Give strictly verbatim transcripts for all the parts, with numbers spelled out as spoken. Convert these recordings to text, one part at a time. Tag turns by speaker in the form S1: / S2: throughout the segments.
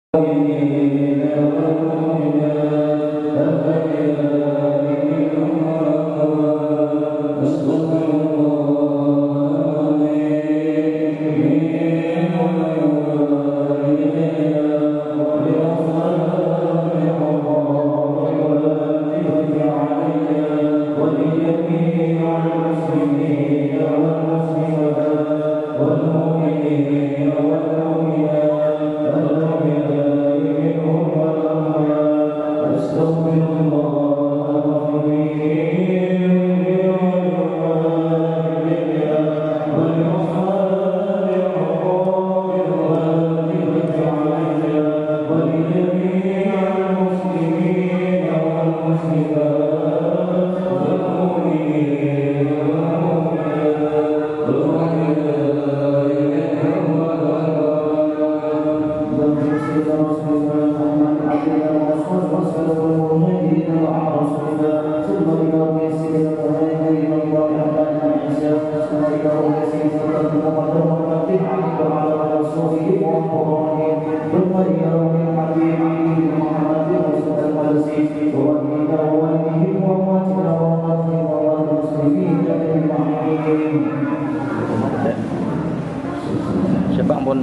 S1: Siapa ampun?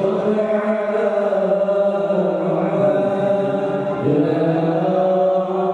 S2: Yeah.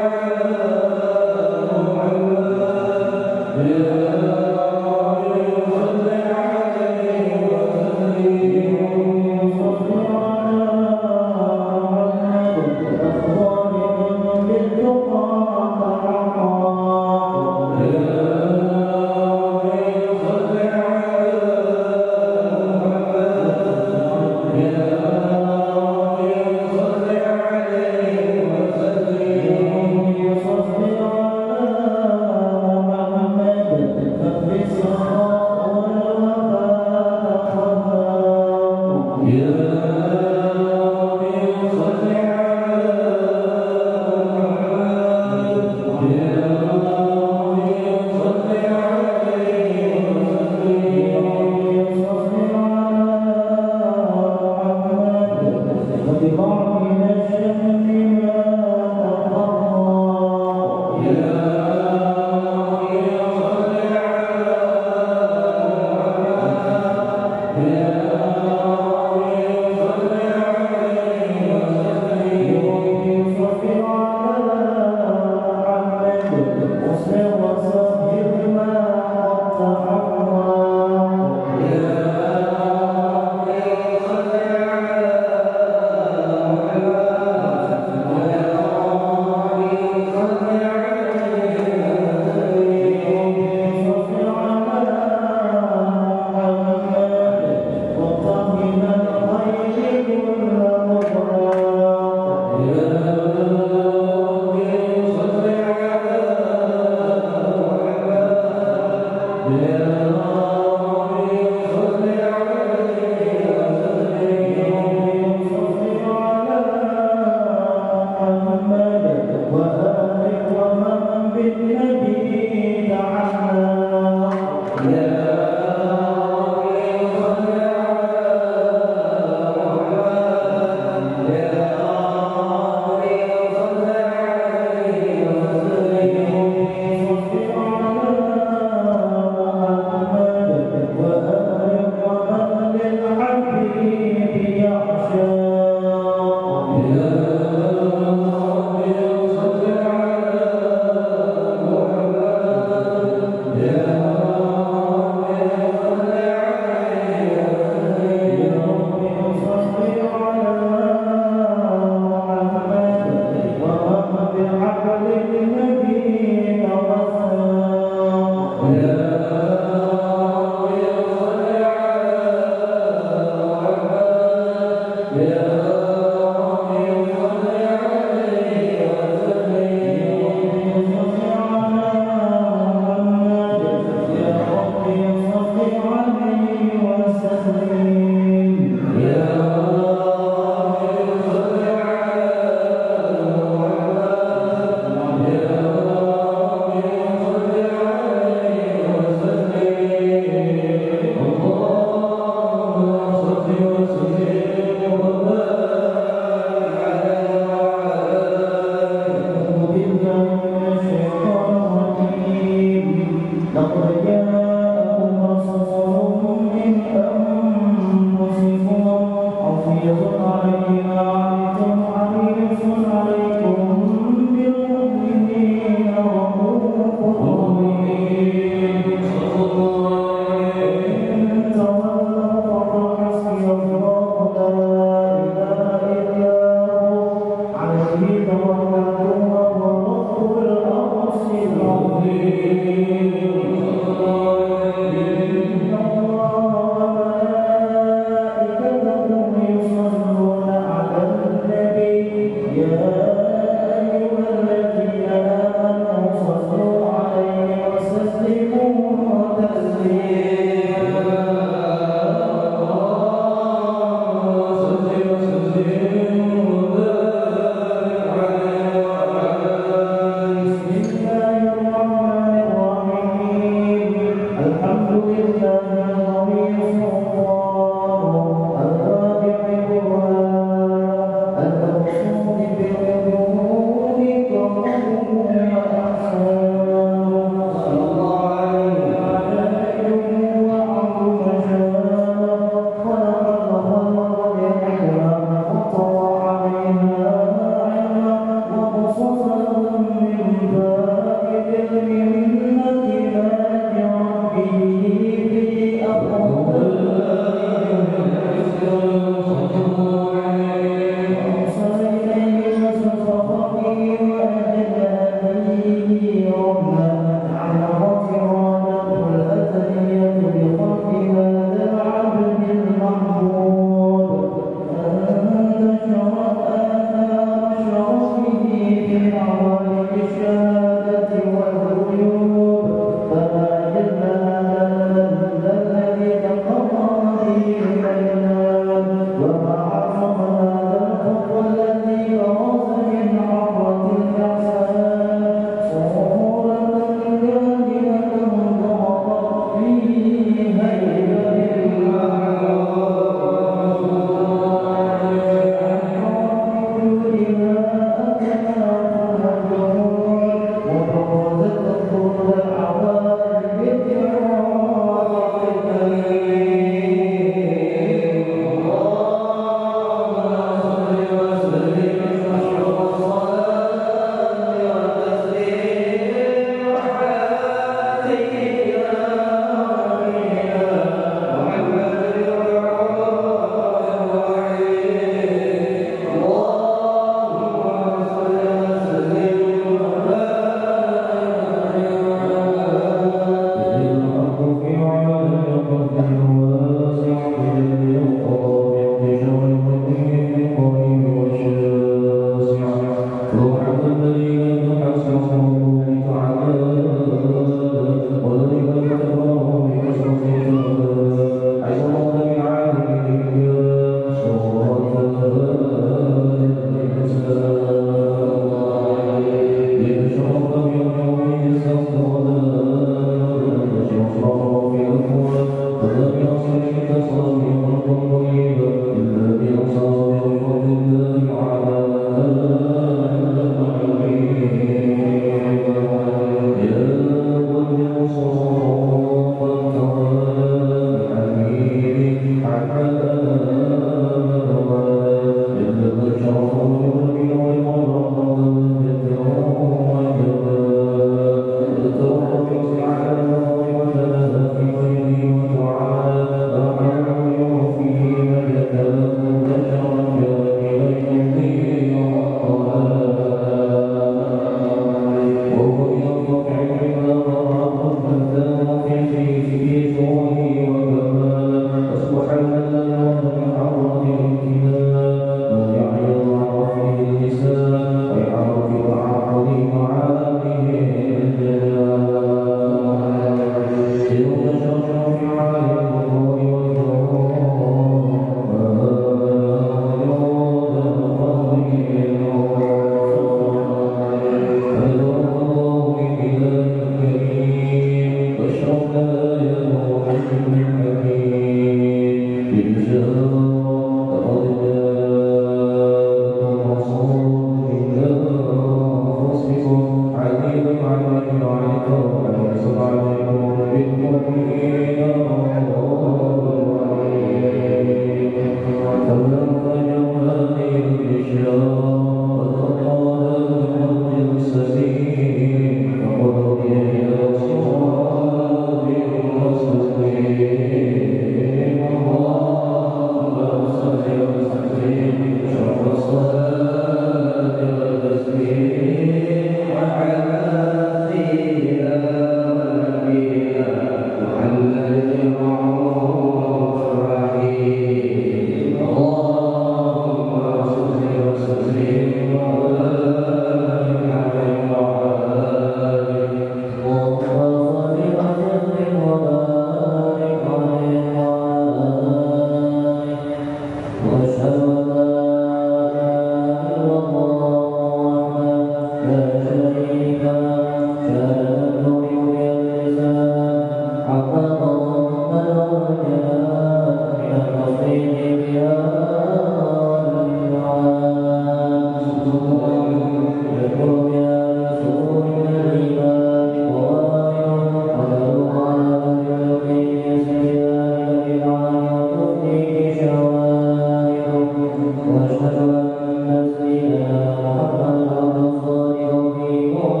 S1: واشهد ان سيدنا محمدا رسول الله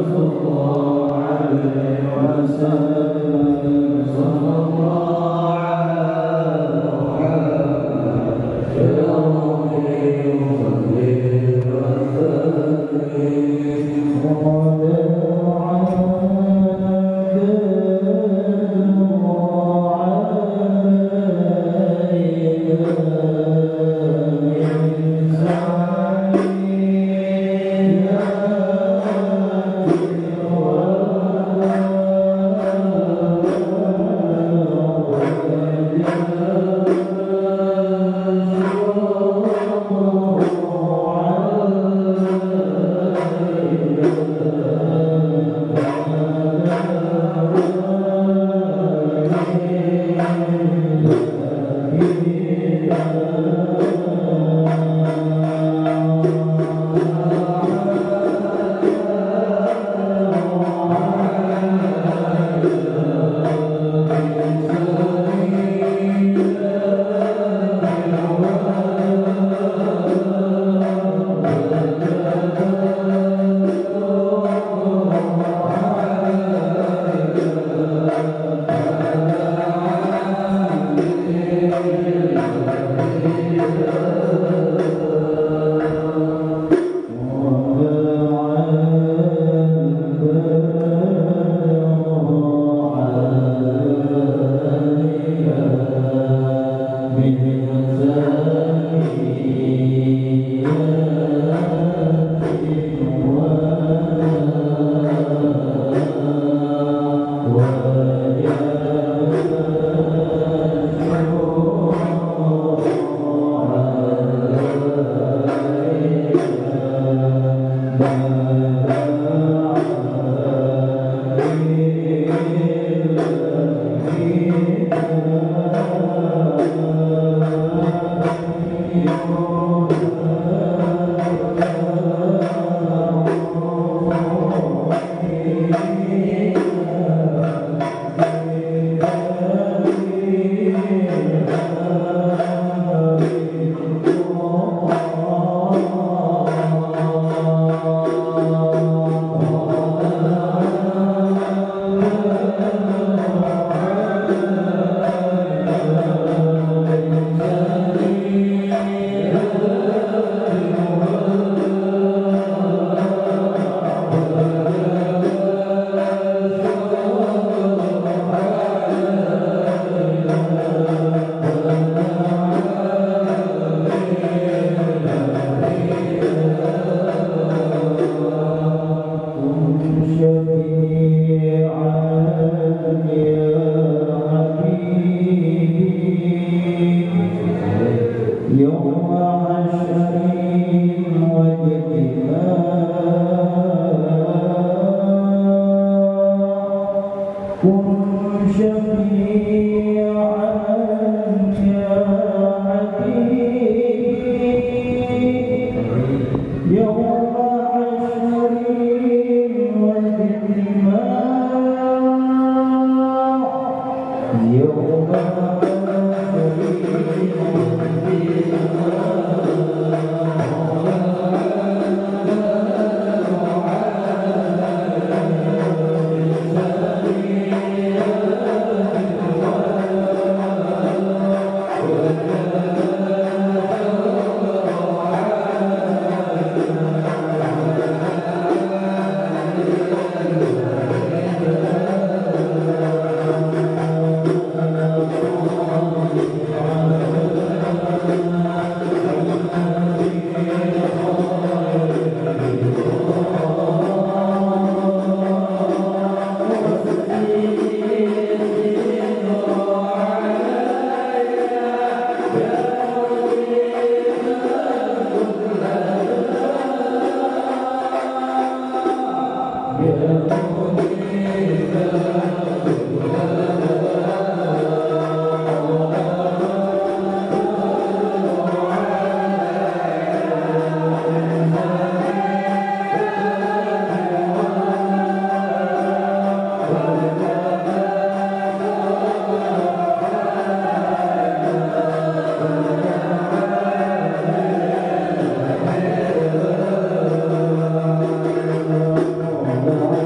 S1: Allah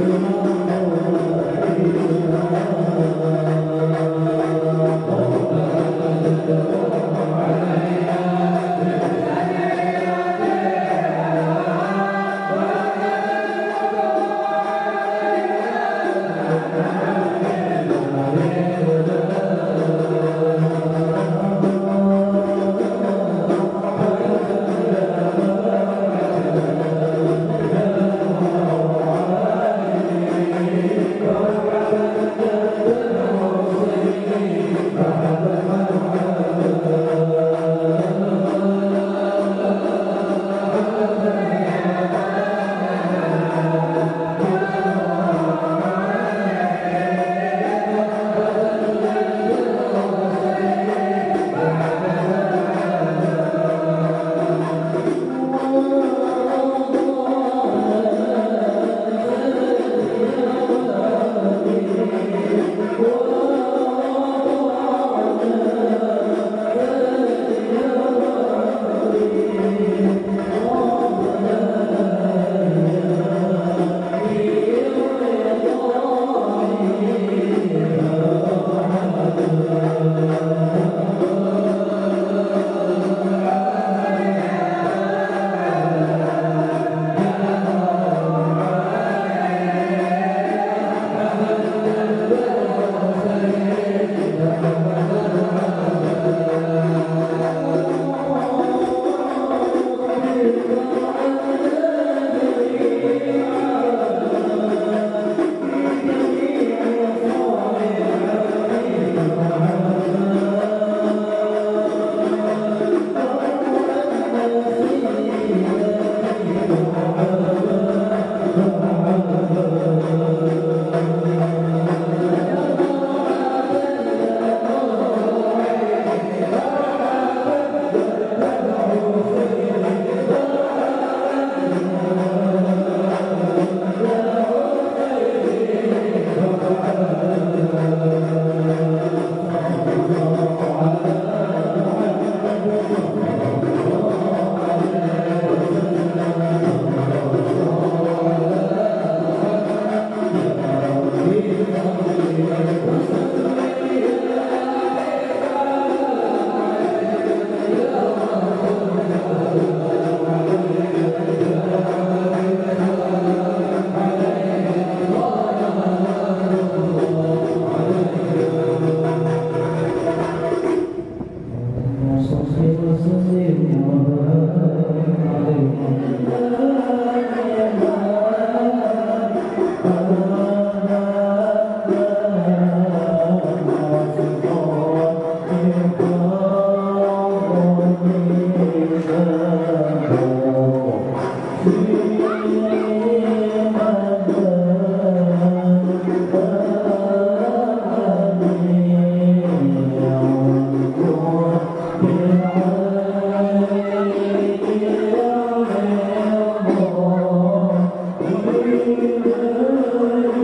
S1: Thank you.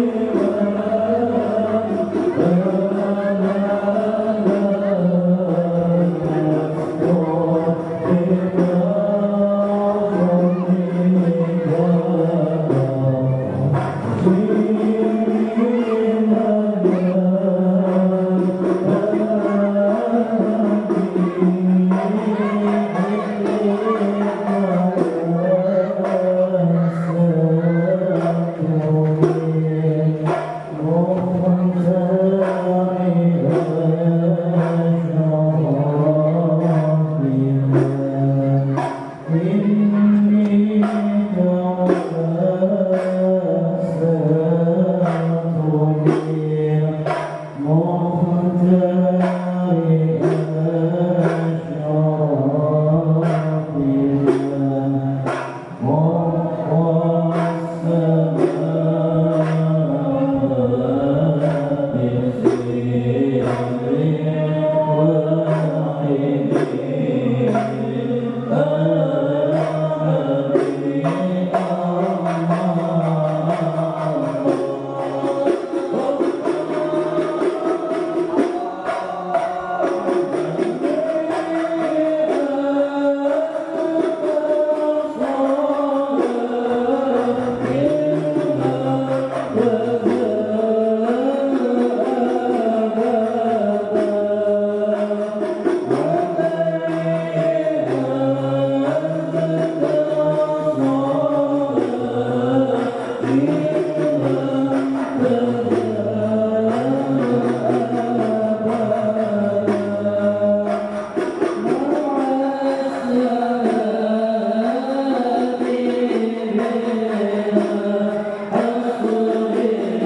S1: Hallelujah.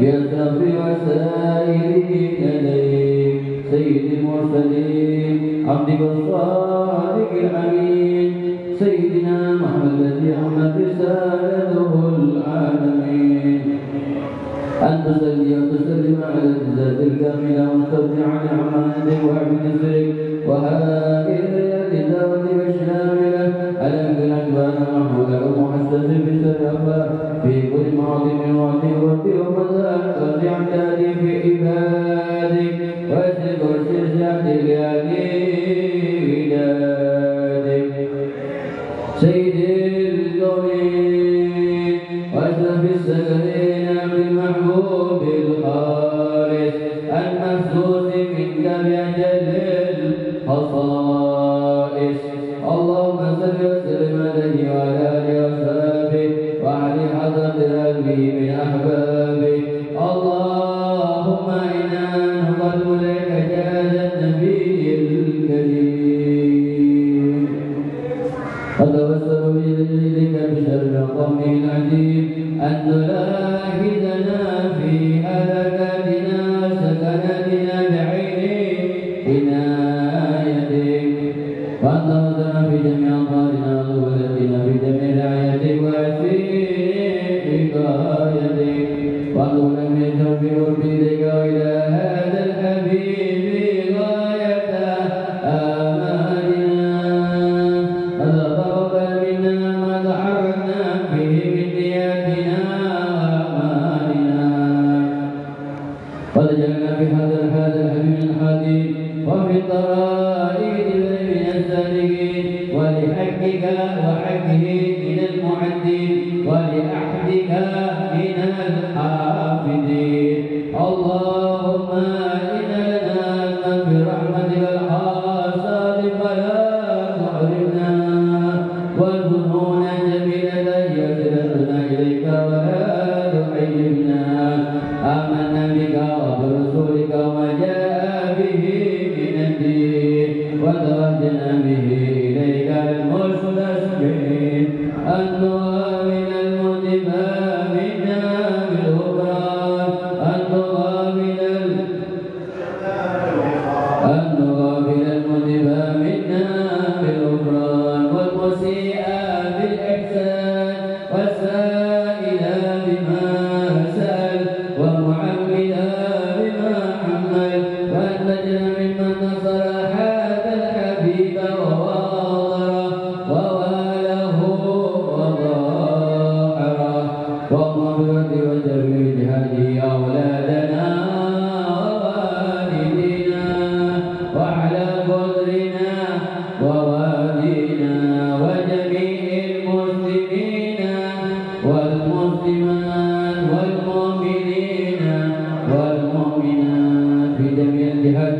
S1: بالصبر والسائرين إليك سيد المرسلين عبدك الصادق الأمين سيدنا محمد الذي عمت رسالته العالمين أن تصلي وتسلم على الذات الكاملة وترجع نعمتك وعبد نصرك وهذه الدعوة الشاملة على كل أكبر محمود ومحسس بسرعة في كل معظم وعظيم وفي ومدار وارجع تهدي في عبادك واسلك واسلك شهدك لأديك سيد الكونين واشرف السكرين بالمحبوب الخالص المحسوس منك بأجل الخصائص اللهم صل وسلم عليه وعلى آله وصحبه وعلى حضرة قلبه من أحبابه اللهم إنا نقدم لك هذا النبي الكريم وتوسل بإذنك بشر قومه العجيب أن تلاحظنا في هلكاتنا وسكناتنا بعين عنايتك وأن تردنا في جميع أموالنا وولدنا في جميع رعايتك وعافيك بغايتك وأن نميت بقربك وإلى هذا الحبيب غاية آمالنا وتقبل منا ما تحركنا فيه من نياتنا وأعمالنا وتجعلنا في هذا هذا الحبيب الحديث وفي الطرائق من السالكين ولحقك وحقه من المعدين ولأحدك من الحافظين اللهم إن لنا في رحمتك الخاصة فلا تحرمنا وظنون جميلة يصلنا إليك ولا تحجبنا آمنا بك وبرسولك وما جاء به من الدين وتوجهنا به إليك المستسلمين أن تغامن المنتبى منا بالغفران أن تغامن أن تغامن المنتبى منا بالغفران والمسيء بالإحسان والسائل بما سأل ومعمل بما حمل وأن تجعل ممن نصر هذا الحبيب وواضره وواله وظاهره ومغفرة وتبرير هذه أولادنا ووالدينا وعلى قدرنا ووالدينا وجميع المسلمين والمسلمات والمؤمنين والمؤمنات في جميع الجهات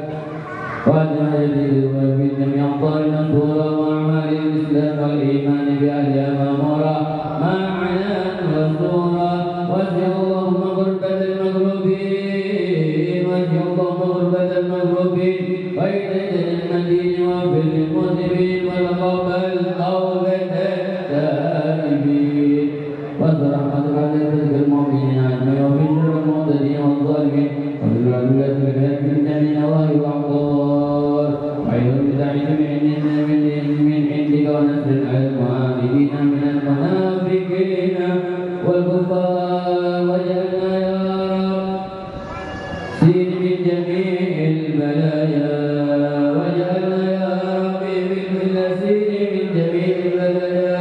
S1: وفي جميع أقطارنا صورة وأعمال الإسلام والإيمان بأهلها مأمورة معنا وصورة واسع اللهم غربة المغلوبين واسع اللهم غربة المغلوبين وإليك المدين وفي المسلمين والقبل توبة التائبين وسرحمة حضرتك المؤمنين أجمعين وفي شر المعتدين والظالمين وفي العدوات الكافرين من الله وأقدار وعيد بداعي من عندك ونصر على المعاندين من المنافقين والكفار واجعلنا يا رب سيد من جميع البلايا واجعلنا يا ربي من كل سيد من جميع البلايا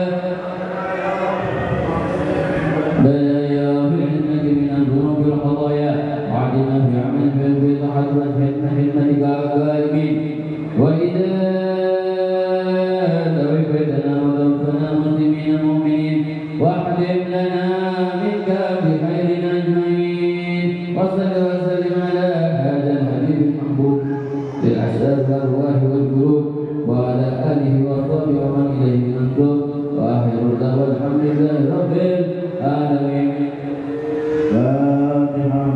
S1: بلايا في علمك من الذنوب والخطايا وعدنا في عملك في طاعتك وفي خدمتك الغالبين وإذا توفيتنا وتوفنا مسلمين مؤمنين واحلم لنا منك بخير أجمعين وصل وسلم على هذا الحبيب المحبوب للأشرار والأرواح والقلوب وعلى آله وصحبه ومن إليه منسوب وآخر الدعوة الحمد لله رب العالمين. فاتحة.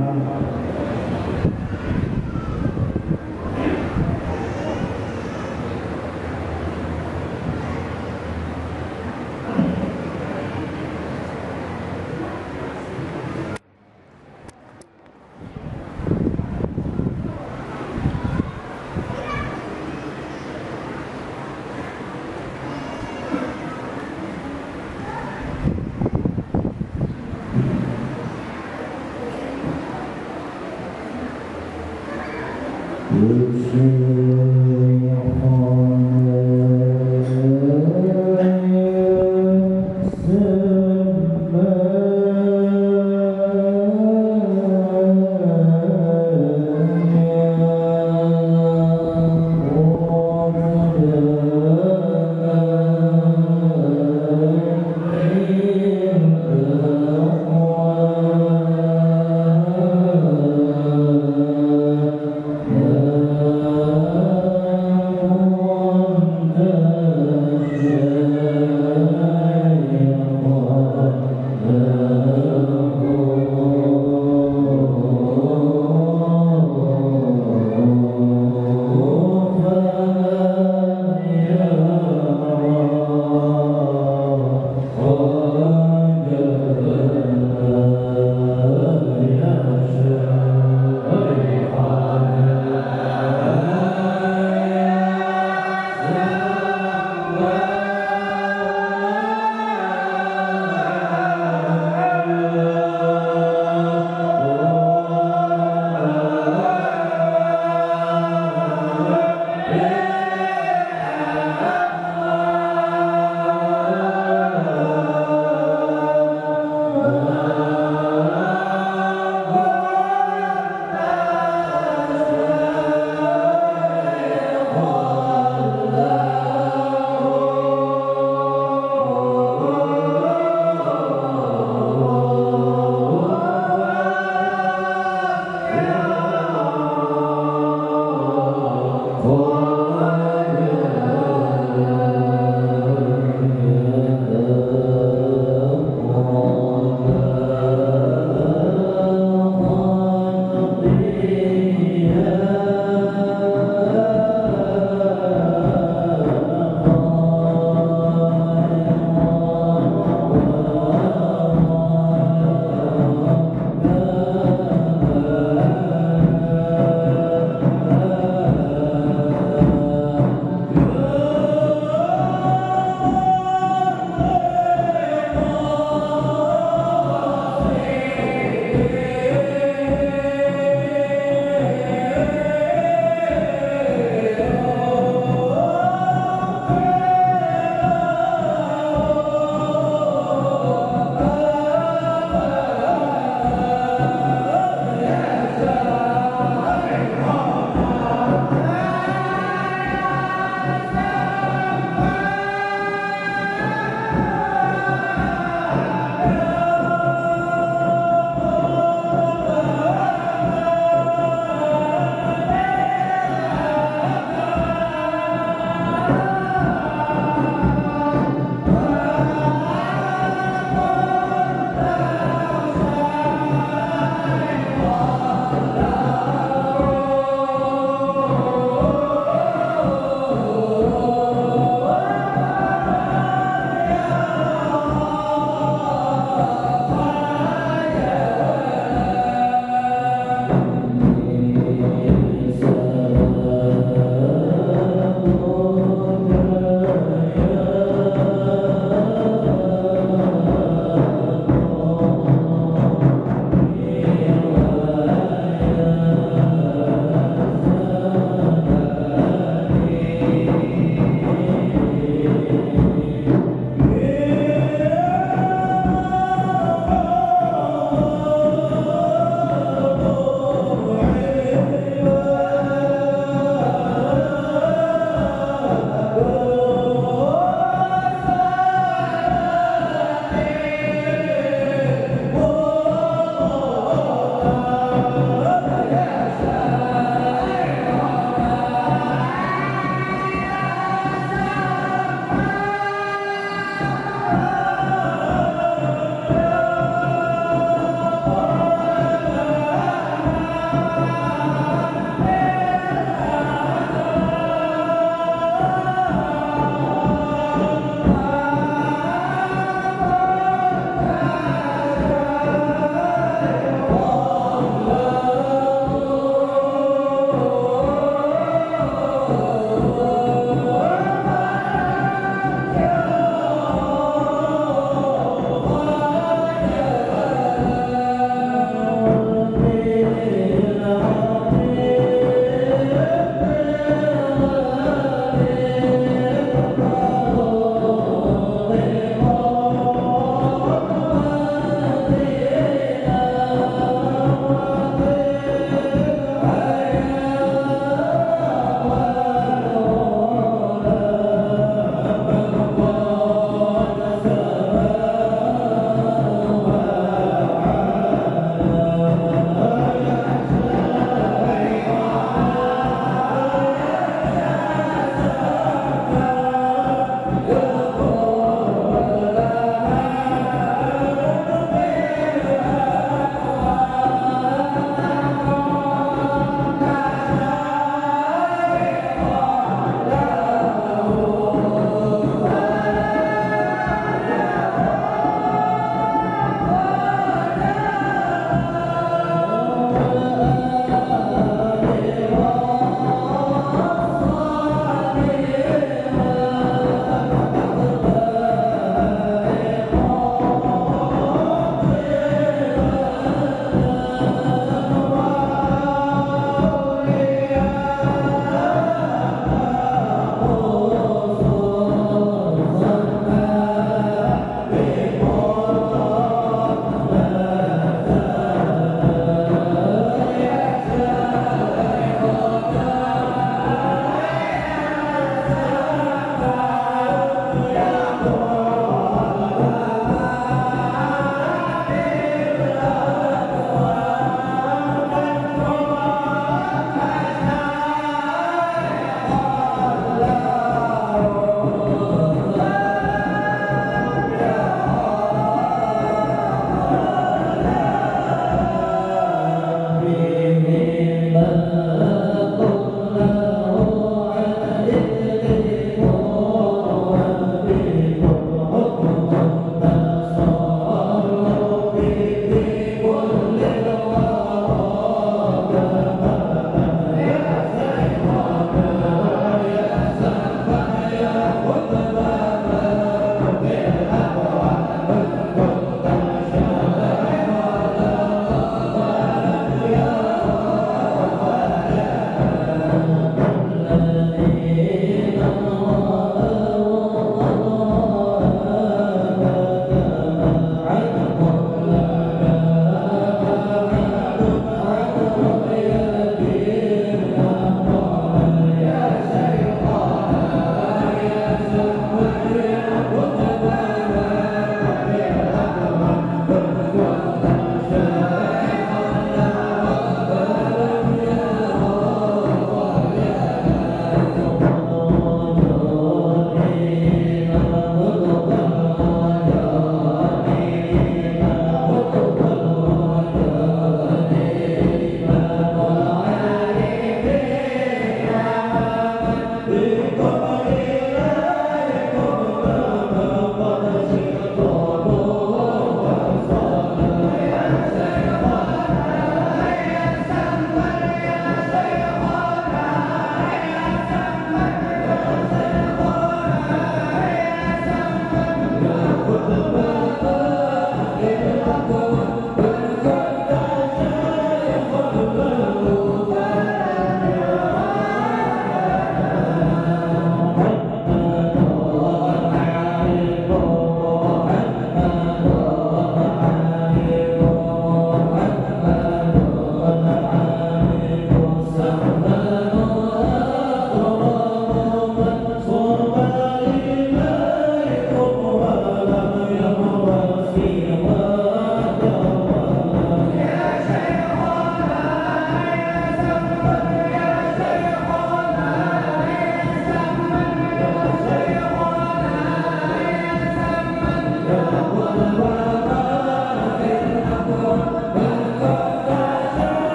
S1: Oh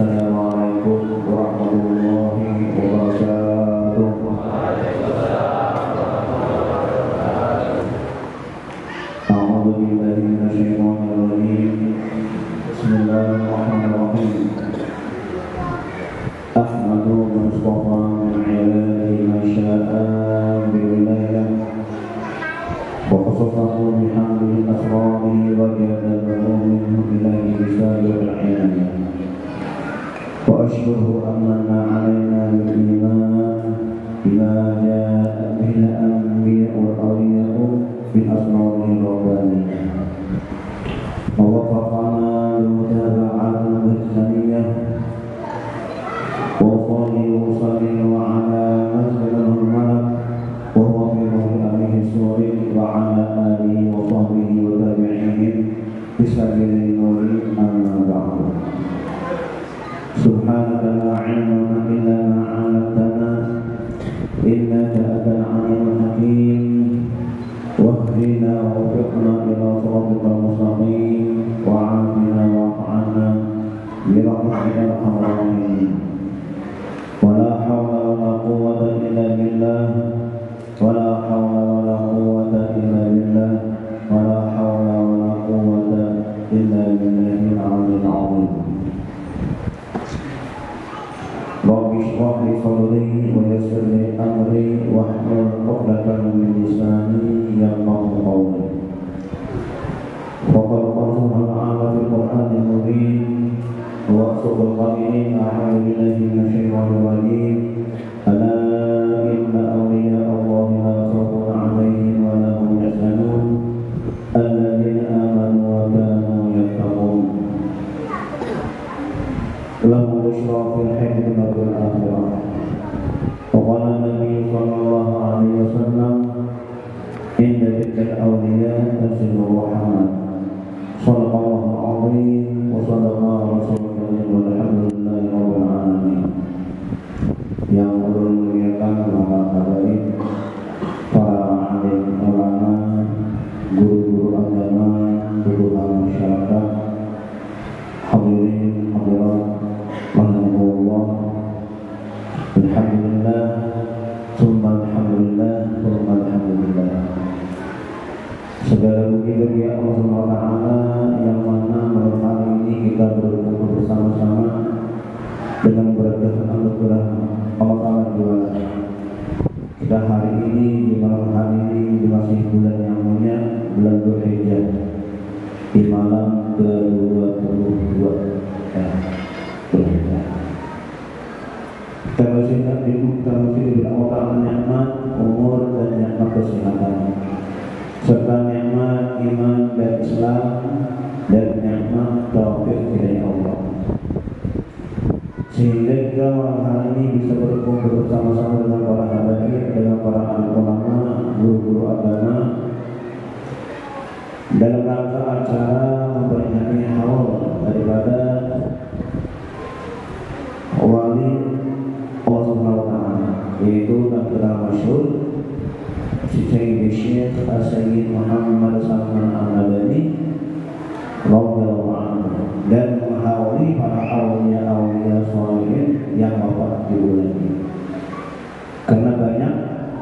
S2: Assalamualaikum warahmatullahi wabarakatuh. A'udzu billahi minasyaitonir rajim. Bismillahirrahmanirrahim. Ahmadu Mustafa min ibadihi ma syaa bi wilayah wa qasasahu bihamdihi asrarihi wa jadalahu minhu ilahi bisabil inayah. Wa ashkuruhu amanna alaina bil iman bima jaa bihi al-anbiya wal awliya bil asma'i rabbaniyah. Wa wafaqana li mutaba'ati al-ihsaniyah wa salli wa sallim wa ala masjidil malak wa huwa fi ruhi alihi suri wa ala alihi wa sahbihi wa tabi'ihim bisabilil nuri amma ba'du. Subhanaka la ilma illa ma 'allamtana innaka antal 'alimul hakim wahdina wa waffiqna ila siratal mustaqim wa 'afina wa'fu 'anna bi rahmatika ya arhamar rahimin. Wala hawla wala quwwata illa billah wala hawla wala quwwata illa billah wala hawla wala quwwata illa billahil 'aliyyil 'azim. Rabbi shrah li sadri wa yassir li amri wahlul 'uqdatam min lisani yafqahu qawli. Faqad qala ta'ala fil Qur'anil mubin wa asrul qa'ilin a'udzu billahi minasyaitonir rajim. Ala inna awliya Allahi la khawfun 'alaihim wa la hum yahzanun alladzina amanu wa kanu yattaqun. Lahum busyra fil hayati wal akhirah. Wa qala Nabi sallallahu alaihi wasallam inna dzikral awliya tanzilur rahmat. Shallallahul azim wa sallallahu rasulullah walhamdulillahi rabbil alamin. Yang memuliakan para habaib, para alim ulama, guru-guru agama, guru masyarakat, hadirin hadirat rahimahullah. Alhamdulillah, summa alhamdulillah, summa alhamdulillah. Segala puji bagi Allah Subhanahu wa taala yang mana malam hari ini kita berkumpul bersama-sama dengan berkah anugerah Allah Taala Ta'ala. Kita hari ini di malam hari ini di masih bulan yang mulia, bulan Dzulhijjah, di malam ke dua puluh dua ya. Kita masih kita masih diberi Allah Ta'ala nikmat umur dan nikmat kesehatan serta nikmat iman dan Islam dan nikmat taufik dari Allah, sehingga kita malam hari ini bisa berkumpul bersama-sama dengan para habaib, dengan para alim ulama, guru-guru agama dalam rangka acara memperingati haul daripada wali Allah Subhanahu wa taala, yaitu Dr. Masyhur Syekh Syekh Sayyid Muhammad Salman Al-Nabhani radhiyallahu anhu, dan menghauli para aulia-aulia sholihin yang wafat di bulan ini. Karena banyak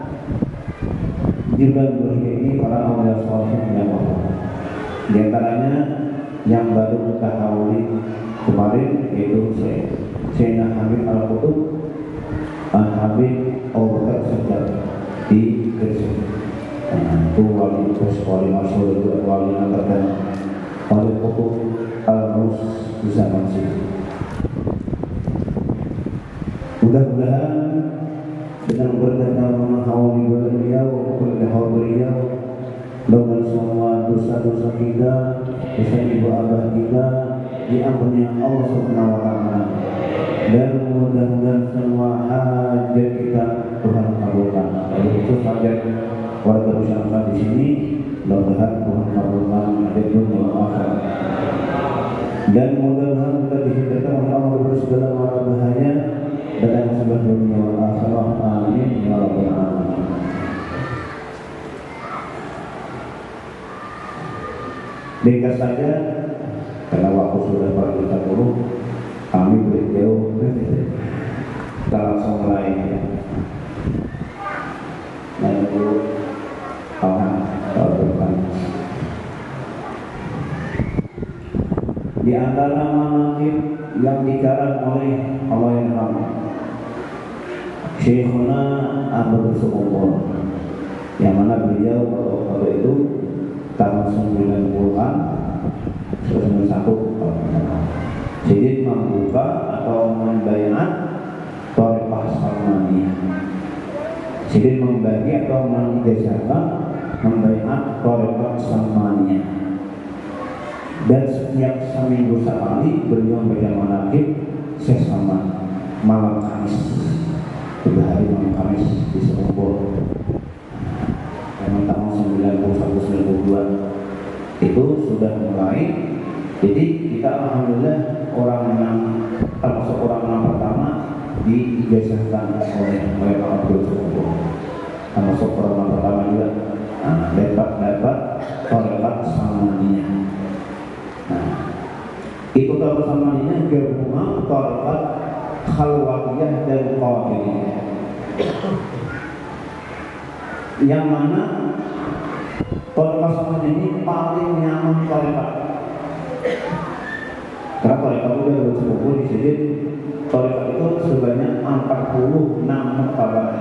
S2: di bulan ini para aulia sholihin yang wafat. Di antaranya yang baru kita hauli kemarin yaitu Sayyidina Habib Al-Qutub Al-Habib Abu Bakar Siddiq di Gresik. Nah, itu wali terus wali masyhur itu wali yang terkenal, wali Qutub Al-Mus di zaman sini. Mudah-mudahan dengan berkata menghauli beliau, berkata beliau, dengan semua dosa-dosa kita, dosa ibu abah kita diampuni Allah Subhanahu wa taala, dan mudah-mudahan semua hajat kita Tuhan kabulkan. Itu hajat warga masyarakat di sini, mudah-mudahan Tuhan kabulkan hajat dunia akhirat. Dan mudah-mudahan kita dihindarkan oleh Allah dari segala mara bahaya dan musibah dunia wal akhirah. Amin ya rabbal alamin. Ringkas saja karena waktu sudah pada kita dulu, kami beri antara manaqib yang dikarang oleh Allah yang Maha Syekhuna Ahmad Sukumpul, yang mana beliau pada itu tahun sembilan puluhan sembilan puluh satu jadi membuka atau membayar Thariqah Salmaniyah, jadi membagi atau mengisahkan membayar Thariqah Salmaniyah. Dan setiap seminggu sekali beliau memberikan manaqib Syekh Salman malam Kamis, tiga hari malam Kamis di Sekumpul. Memang tahun sembilan puluh satu sembilan puluh dua itu sudah mulai. Jadi kita alhamdulillah orang yang termasuk orang yang pertama diijazahkan oleh oleh Pak Abdul Sekumpul, termasuk orang yang pertama juga nah, dapat dapat Thariqah Salmaniyah. Nah, itu Thariqah Salmaniyah gabungan Thariqah Khalwatiyah dan Qadiriyah, yang mana Thariqah Salmaniyah ini paling nyaman Thariqah. Karena Thariqah itu sudah berkumpul di sini. Thariqah itu sebanyak empat puluh enam muktabar.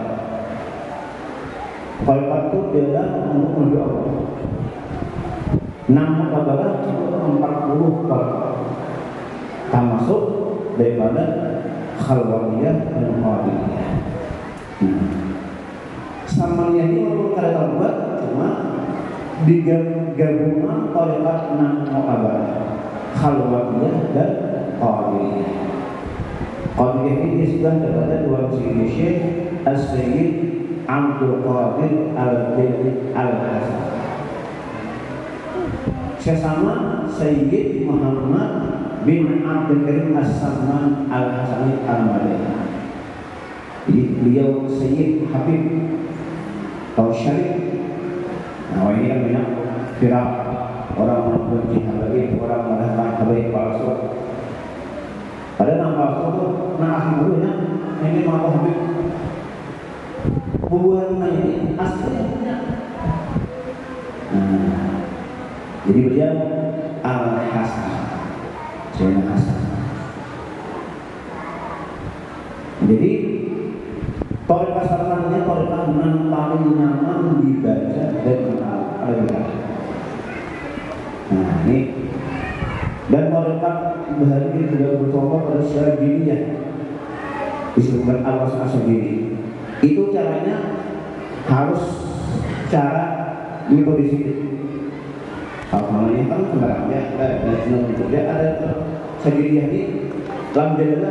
S2: Thariqah itu beda untuk menuju Allah. enam muktabar itu empat puluh Thariqah, termasuk daripada Khalwatiyah dan Qadiriyah. Hmm. Salmaniyah ini walaupun kada terbuat cuma digabungan Thariqah enam muktabar, Khalwatiyah dan Qadiriyah. Qadiriyah ini disebutkan kepada dua sisi Syekh As-Sayyid Abdul Qadir Al-Jaili Al-Hasan. Sesama Sayyid Muhammad bin Abdul Karim As-Salman Al-Hasani Al-Madani. Jadi beliau Sayyid Habib atau Syarif. Nah ini yang banyak viral, orang benci Habib, orang menentang Habib palsu. Ada nama palsu itu nah asli dulunya ini nama Habib. Buahnya ini aslinya. Nah, jadi beliau Al-Hasan, Sayyid Hasan. Jadi Thariqah Salmaniyah Thariqah yang paling nyaman dibaca dan mengenal. Nah ini dan Thariqah bahari ini juga bercontoh pada Syadziliyah, disebutkan Al-Wasil Asyadzili. Itu caranya harus cara metode sidik. Kalau ini kan sembarang ya, dan senang dia ada Syadziliyah ini dalam jadilah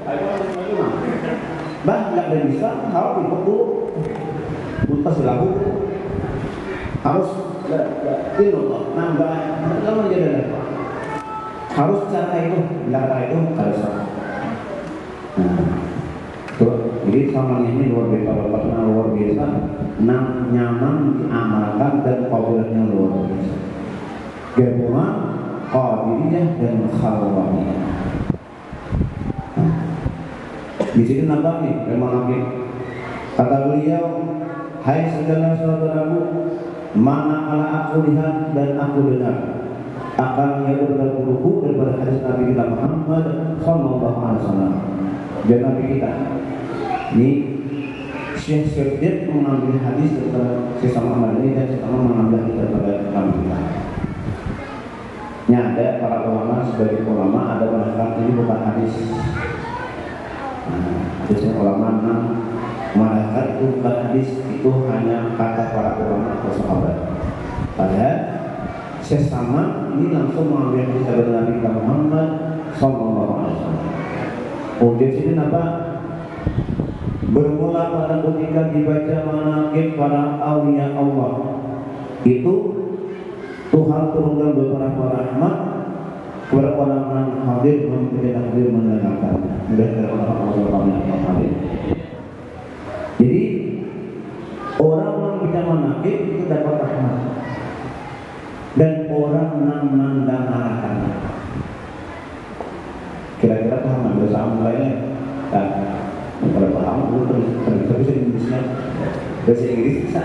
S2: bah nggak ada bisa harus dipukul buta silaku harus ini loh nambah lama jadi harus cara itu cara itu harus nah tuh jadi Salmaniyah ini luar biasa karena luar biasa nah, nyaman diamalkan dan kualitasnya luar biasa gabungan Qadiriyah dan Khalwatiyah. Di sini nampak nih, memang lagi kata beliau, hai segala saudaraku, mana ala aku lihat dan aku dengar akan ia berbuku daripada hadis Nabi kita Muhammad Sallallahu Alaihi Wasallam. Dan Nabi kita ini Syekh Syekh mengambil hadis daripada Syekh Muhammad ini dan sama mengambil daripada Nabi kita. Nya ada para ulama sebagai ulama ada mengatakan ini bukan hadis. Hadisnya ulama mengatakan itu bukan hadis, itu hanya kata para ulama atau sahabat. Padahal sesama ini langsung mengambil hadis dari Nabi Muhammad Sallallahu Alaihi Wasallam. Kemudian sini apa? Bermula pada ketika dibaca manaqib para aulia Allah itu Tuhan turunkan beberapa rahmat kepada orang yang hadir dan tidak hadir mendengarkan. Mudah dari orang-orang yang hadir. Jadi orang yang bisa manaqib itu dapat rahmat dan orang yang mendengarkan. Kira-kira paham nggak bahasa mulainya? Dan kalau paham itu terus terus Inggrisnya bahasa Inggris bisa.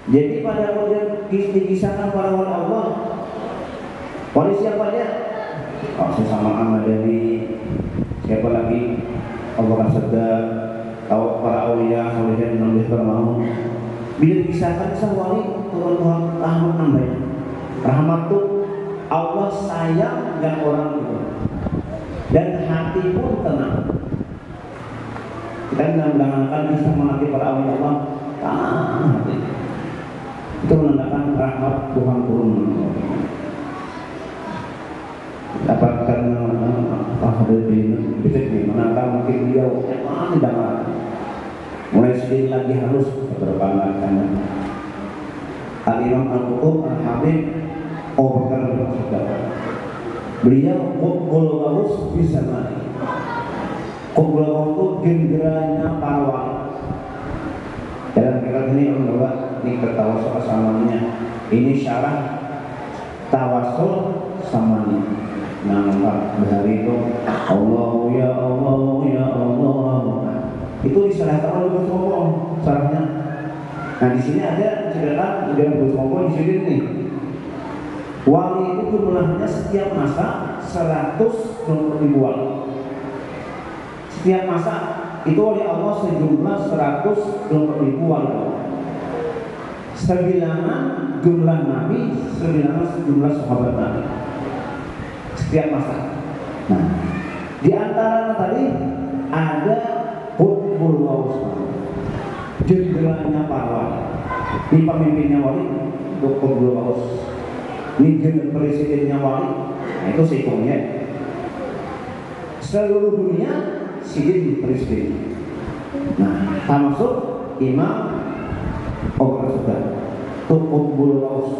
S2: Jadi pada kemudian dikisahkan para wali Allah, wali siapa dia? Oh, sesama Ahmadiyani, siapa lagi? Abu Bakar Siddiq, para aulia, solihin, nabi bermau. Bila dikisahkan sang wali turun Tuhan rahmat namanya. Rahmat itu Allah sayang dengan orang itu, dan hati pun tenang. Kita menandakan kisah menanti para aulia Allah, tenang hati. Itu menandakan rahmat Tuhan turun. Dapatkan apa hadirin bisa menantang mungkin beliau mana jangan mulai sedih lagi halus berbangun. Al-Imam Al-Qutub Al-Habib Abu Bakar Siddiq, beliau qutbul ghaus bisa mati. Qutbul ghaus itu genderanya para wali. Dalam kitab ini Allah ini ketawasul samanya, ini syarah tawasul samanya. Nah, hari itu Allah ya Allah ya Allah itu disalahkan oleh bersombong syarahnya. Nah di sini ada cerita dalam bersombong di sini nih. Wali itu jumlahnya setiap masa seratus ribu wali. Setiap masa itu oleh Allah sejumlah seratus ribu wali. Sebilangan jumlah nabi, sebilangan sejumlah sahabat nabi. Setiap masa. Nah, di antara tadi ada qutbul ghaus, jenderalnya para wali. Ini pemimpinnya wali, qutbul ghaus. Ini jenderal presidennya wali. Nah, itu sekunya. Seluruh dunia sidin presiden. Nah, termasuk Imam Abu Bakar Siddiq, qutbul ghaus.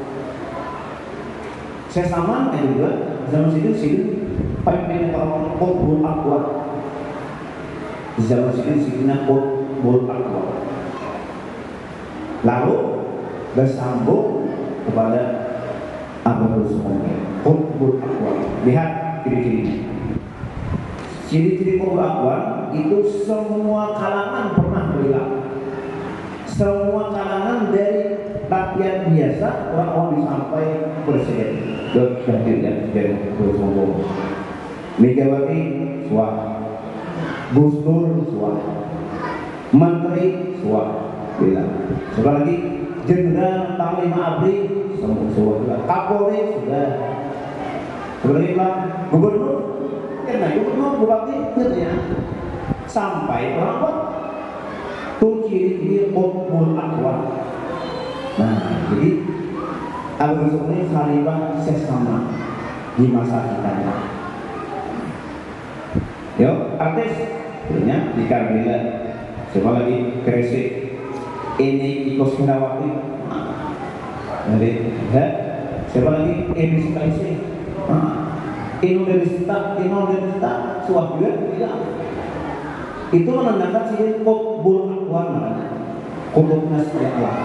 S2: Saya sama itu juga zaman situ situ pemimpin orang qutbul aqwa. Zaman situ situnya qutbul aqwa. Lalu bersambung kepada Abu Bakar qutbul aqwa. Lihat ciri-cirinya. Ciri-ciri qutbul aqwa itu semua kalangan pernah berilah. Semua kalangan dari rakyat biasa orang-orang sampai presiden. Sudah tidak jadi bersombong. Megawati suah, Gus Dur suah, Menteri suah, bilang. Sekarang lagi Jenderal Panglima Abri semua suah juga. Kapolri sudah. Sekarang bilang Gubernur, karena Gubernur Bupati ya. Sampai orang tuh ciri-ciri qutbul aqwa. Nah, jadi Abu Bakar ini khalifah sesama di masa kita. Yo, artis punya di Karbila. Siapa lagi Kresik ini Ikos Herawati. Jadi, ya, siapa lagi Emi Kresik. Indonesia, Indonesia, suah juga tidak. Itu menandakan sih qutbul aqwa namanya. Qutbnya sejak Allah.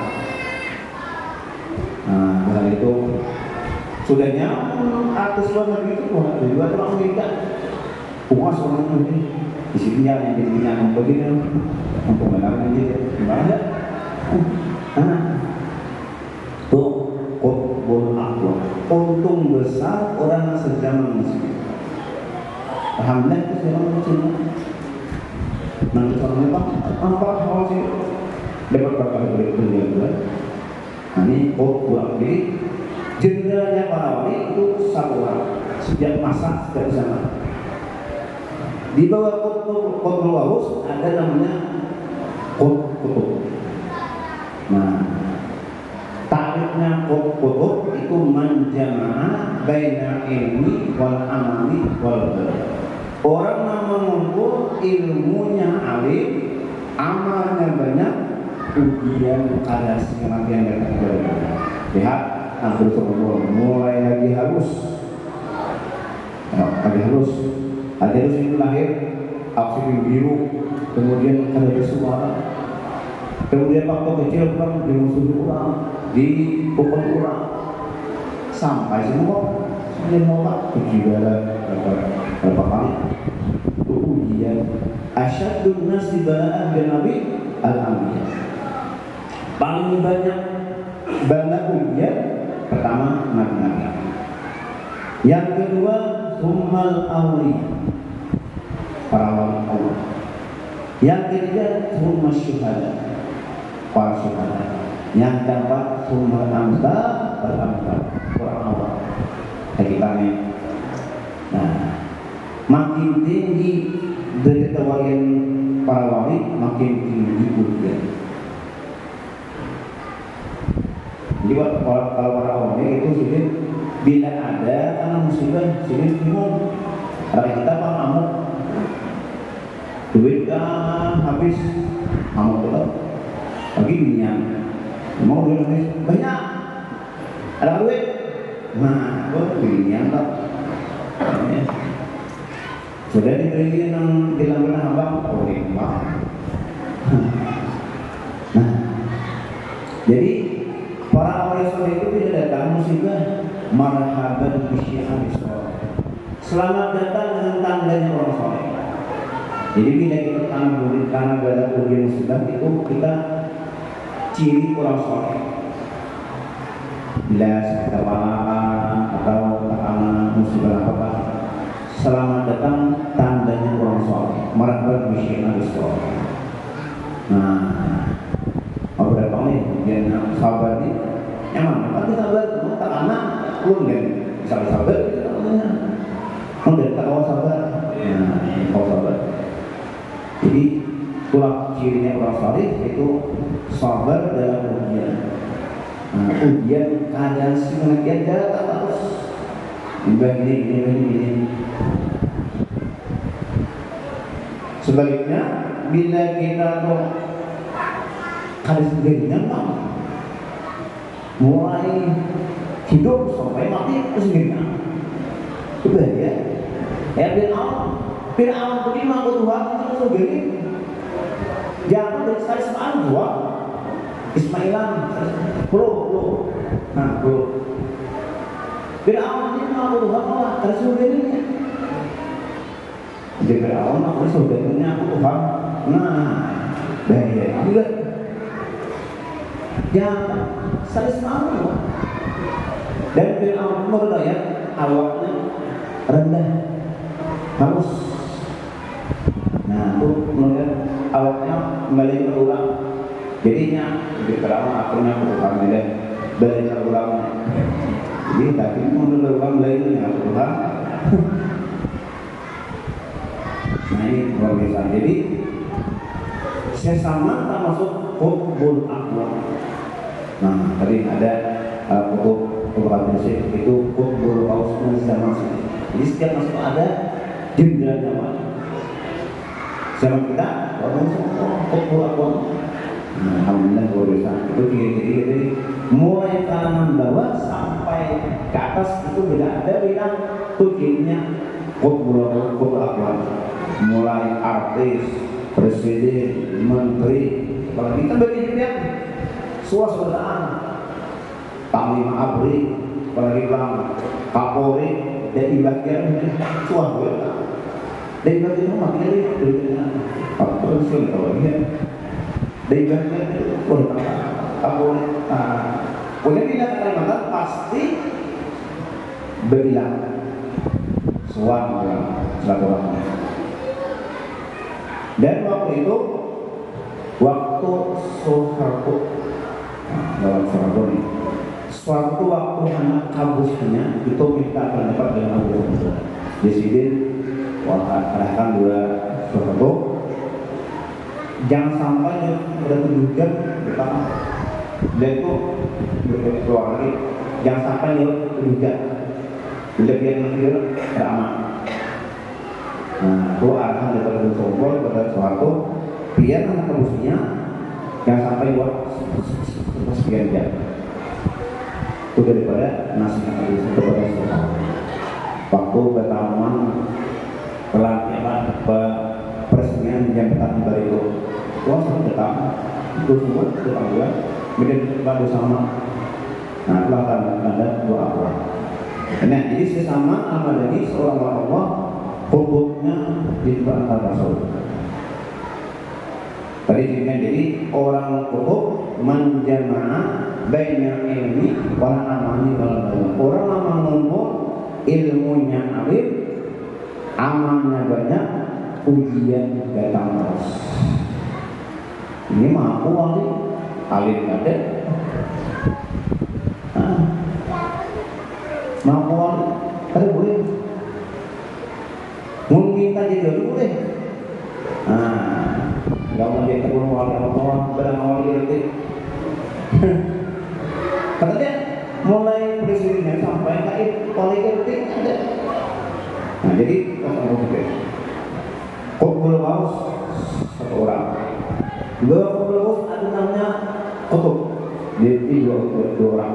S2: Nah, dengan itu sudah nyaman artis luar negeri itu bukan juga orang Amerika. Puas orang ini di sini yang jadinya begini untuk mengenalkan dia gimana? Nah, tuh qutbul aqwa. Untung besar orang sejaman muslim. Alhamdulillah itu sejaman muslim. Nanti orang apa? Apa hal sih? Dapat berapa dari dunia juga? Nah, ini qutbul aqwa. Jenderalnya para wali itu satu orang sejak masa sejak zaman. Di bawah qutbul ghaus ada namanya qutb. Nah, tarifnya qutb itu menjamaah baina ilmi wal amali wal badal. Orang yang mengumpul ilmunya alim, amalnya banyak, ujian kada semangat yang datang. Lihat, hampir semua mulai lagi halus, ya, lagi halus. Ada halus itu lahir, oksigen biru, kemudian ada bersuara, kemudian waktu kecil orang dimusuhi orang, dipukul orang, sampai semua yang nolak kejibara berapa kali itu ujian. Asyadun nas bala'an bin Nabi al-Anbiya. Paling banyak bala ujian pertama nabi-nabi. Yang kedua summal awli para wali Allah. Yang ketiga summa syuhada para syuhada. Yang keempat summal amsa beramsal orang awal. Hakikatnya. Nah, makin tinggi dari tawarian para wali, makin tinggi ujian. Jadi kalau kalau para wali itu sudah bila ada karena musibah sudah bingung. Karena kita pak ngamuk, duit kan habis, ngamuk tetap lagi minyak. Mau duit habis banyak, ada duit, nah gue minyak tak. Sudah diberi yang bilang bilang abang, oh nikmat. Nah, jadi para awliya soleh itu tidak datang musibah, marhaban bisyi'an soleh. Selamat datang dengan tandanya orang soleh. Jadi bila kita tanam karena ada ujian musibah itu kita ciri orang soleh. Bila kita palakan atau karena musibah apa, selamat datang tandanya orang soleh. Marhaban bisyi'an soleh. Nah, apa berapa nih? Jangan sabar nih. Emang tapi sabar itu tak anak pun kan bisa sabar itu namanya. Oh dari tak kau sabar. Nah, kau sabar. Jadi itulah cirinya orang saleh itu sabar dalam ujian. Nah, ujian keadaan si pengajian datang terus. Ini ini ini ini. Sebaliknya bila kita tuh ada sendirinya pak, mulai hidup sampai mati sendirinya, sudah ya. Ya Fir'aun, Fir'aun terima ke Tuhan itu sendiri. Jangan dari sekali semaan dua, Ismailan, puluh puluh, nah puluh. Fir'aun terima ke Tuhan malah dari sendirinya. Jadi Fir'aun aku saudaranya aku Tuhan, nah bahaya juga. Jangan saling semangat. Dan Fir'aun berdaya awalnya rendah, halus. Nah itu melihat awalnya kembali berulang. Jadinya di Fir'aun akhirnya berulang dan belajar ulang. Jadi tapi mau berulang lagi dengan Tuhan. Nah ini luar biasa. Jadi sesama termasuk hubbul aqwa. Nah tadi ada hubbul uh, musik itu hubbul paus sama. Jadi setiap masuk ada jendela zaman. Zaman kita orang hubbul aqwa. Nah, alhamdulillah luar biasa. Itu jadi jadi mulai kalangan bawah sampai ke atas itu tidak ada bilang tujuannya hubbul aqwa. Mulai artis, presiden, menteri, apalagi kita bagi juga suasana panglima abri, apalagi bilang kapolri, dari bagian suasana dari bagian rumah kita dari apa sih kalau dia dari bagian itu kapolri, punya bilang Kalimantan pasti berbilang suasana silaturahmi. Dan waktu itu waktu Soeharto, nah, dalam Soeharto ini, suatu waktu anak kampusnya itu minta pendapat dengan Abu Bakar. Presiden arahkan dua Soeharto, jangan sampai ada tunjukkan pertama, dan itu keluar lagi, jangan sampai dia tunjukkan, berlebihan mengira beramal. Nah, itu arahan daripada Soeharto kepada Soeharto, biar anak kampusnya jangan sampai buat sekian jam. Itu daripada nasihat itu kepada Soeharto. Waktu pertemuan pelantikan peresmian jabatan baru itu, wah sangat tetap itu semua tetap juga, kemudian kita bersama. Nah, itulah tanda-tanda doa Allah. Nah, jadi sesama Ahmadiyah seorang Allah. Hukumnya di antara Rasul. Tadi dikatakan jadi orang hukum menjamaah bainal ilmi wal amali wal balagh. Orang lama ngomong ilmunya alim, amalnya banyak, ujian datang terus. Ini mah aku wali, alim ada. Nah, mampu wali, ada boleh. Mungkin tadi dulu boleh. Nah, nggak mau dia ketemu wali Allah, berang wali itu. Katanya mulai presidennya sampai kayak wali itu ada. Nah, jadi kalau kita Qutbul Ghaus satu orang, dua Qutbul Ghaus ada namanya Qutb, jadi dua, dua, dua orang.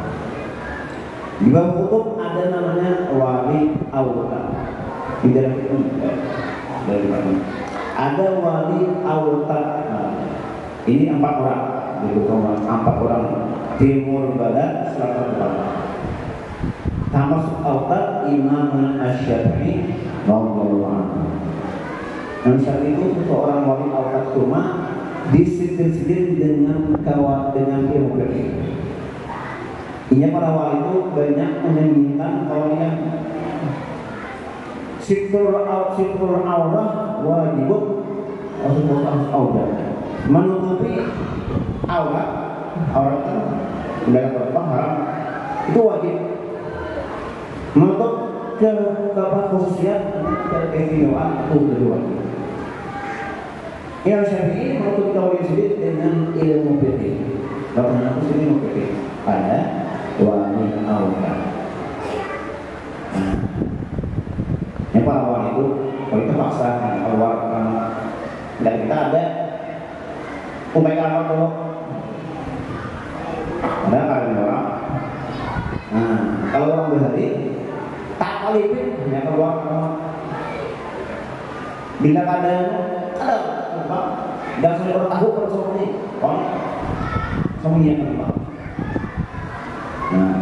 S2: Di bawah Qutb ada namanya Wali Awtad. Di dalam itu dari mana? Ada Wali Awtad. Nah, ini empat orang, itu empat orang timur barat selatan barat. Termasuk Awtad Imam Asy-Syafi'i radhiyallahu anhu. Dan saat itu seorang wali Awtad cuma disiplin dengan kawan dengan ilmu fikih. Ini para wali itu banyak menginginkan kalau yang sitrul sitrul aurah wajib harus aurat, menutupi aurat aurat kan tidak apa haram itu wajib. Menutup ke kapal khususnya dan keistimewaan itu kedua. Yang Syafi'i menutup kawan sendiri dengan ilmu fikih. Kalau aku sini ilmu fikih ada wali awtad. Nah, yang para wali itu kalau kita paksa keluar karena tidak kita ada upaya apa dulu. Ada karena orang. Nah, kalau orang berhari tak kali itu hanya keluar bila ada ada apa dan saya tahu kalau seperti orang semuanya apa. Nah,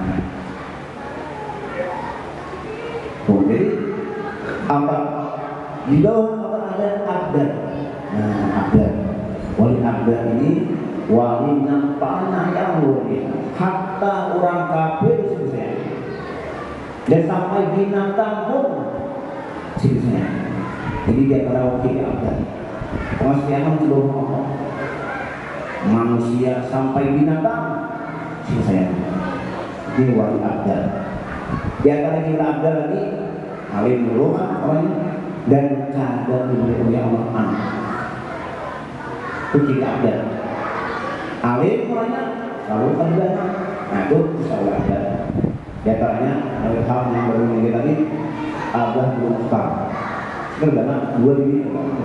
S2: oh, jadi apa di bawah apa ada abdan. Nah, abdan wali abdan ini wali nampaknya yang luar biasa. Hatta orang kafir selesai. Dan sampai binatang pun selesai. Jadi dia terawih abdan. Pengajian seluruh Allah. Manusia sampai binatang selesai. Ini wali abdan. Di antara kita abdan lagi alim dulu orangnya dan kadar diberi oleh Allah anak. Itu kita abdan. Alim orangnya lalu abdan. Nah itu bisa abdan. Di antaranya ada hal yang baru ini tadi abah belum kah. Karena dua ini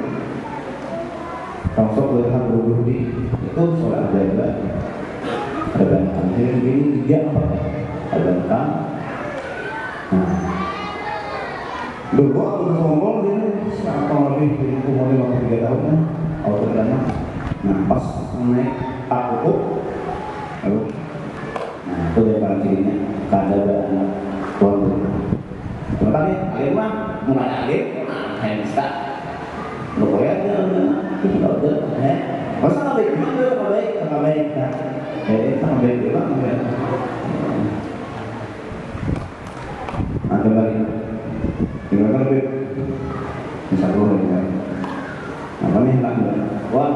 S2: kalau sok hal baru ini itu soal abdan. Ada bantahan. Jadi ini tiga apa? Ada bantahan. Nah, dulu aku ngomong ini kurang lebih umur lima puluh tiga tahun kan, awal pertama. Nah, pas naik aku, lalu, nah itu dari para cirinya, kada ada anak tuan rumah. Tetapi alim mah, mulai alim, saya bisa. Lu ya dia kita udah, eh, masa nggak baik, mana nggak baik, nggak baik, eh, nggak baik dia bang, ya. Nah, kembali. Gimana lebih bisa keluar ya? Apa nih lagi? Wah,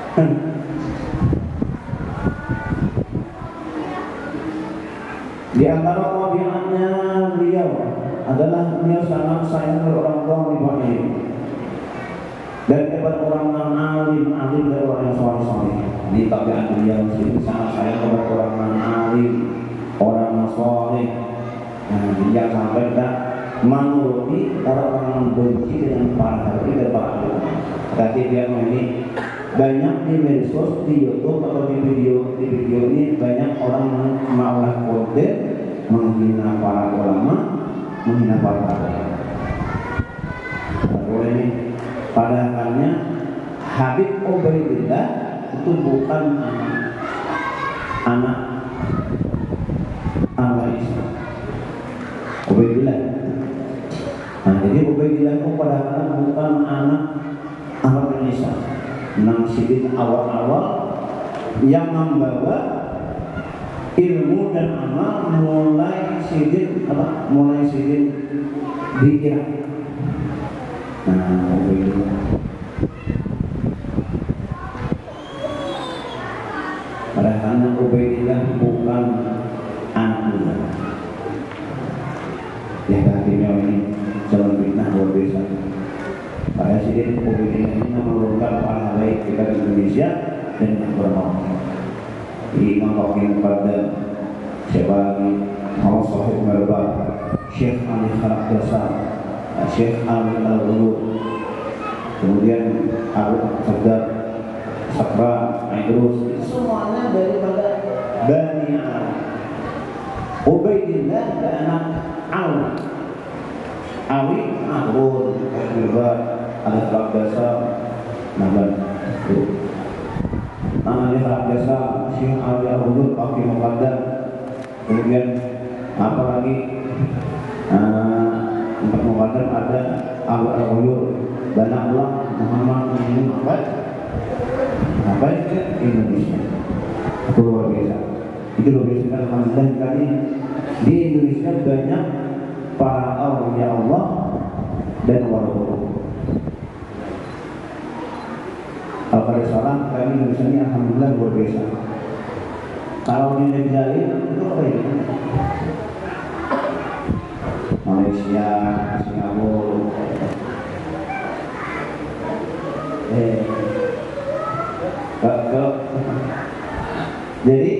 S2: di antara kelebihannya beliau adalah beliau sangat sayang kepada orang tua ibunya dan kepada orang yang alim alim dari orang yang soleh soleh. Di tabiat beliau sendiri sangat sayang kepada orang yang alim, orang yang soleh. Nah, dia sampai tak menuruti orang-orang benci dengan para hati dan para ulama. Tadi dia ini banyak di medsos, di YouTube atau di video di video ini banyak orang yang malah konten menghina para ulama, menghina para ulama. Lalu ini pada akhirnya Habib Ubaidillah itu bukan anak anak anak Islam. Ubaidillah. Nah, jadi Ubaidillah itu pada akhirnya bukan anak anak Indonesia. Nang sidin awal-awal yang membawa ilmu dan amal mulai sidin apa mulai sidin dikira. Nah, Ubaidillah. Karena Ubaidillah bukan anak muda. Ya akhirnya ini calon fitnah luar biasa. Pada sidin Ubaidillah ini memerlukan para baik kita di Indonesia dan yang bermanfaat. Imam Fakih Muqaddam, siapa lagi? Allah Sahib Merba, Syekh Ali Khalaq Jasa, Syekh Ali Al-Ghulu, kemudian Abu Sadar, Sakra, Aidrus, semuanya daripada Bani Al. Ubaidillah dan anak Al. Awi, Ahrul, Merba, Ali Khalaq Jasa, Naban. Namanya Khalaq Jasa, Syekh Ali Al-Ghulu, Fakih Muqaddam. Kemudian apa lagi? Uh, untuk Muqaddam ada Abu Al-Ghuyur, Banaklah, Muhammad Muhammad apa? Apa itu Indonesia? Itu luar biasa. Itu luar biasa. Alhamdulillah kali di Indonesia banyak para awliya Allah dan wali. Kalau pada salam kami Indonesia ini alhamdulillah luar biasa. Kalau di negara itu apa ya? Malaysia, Singapura, eh, kalau jadi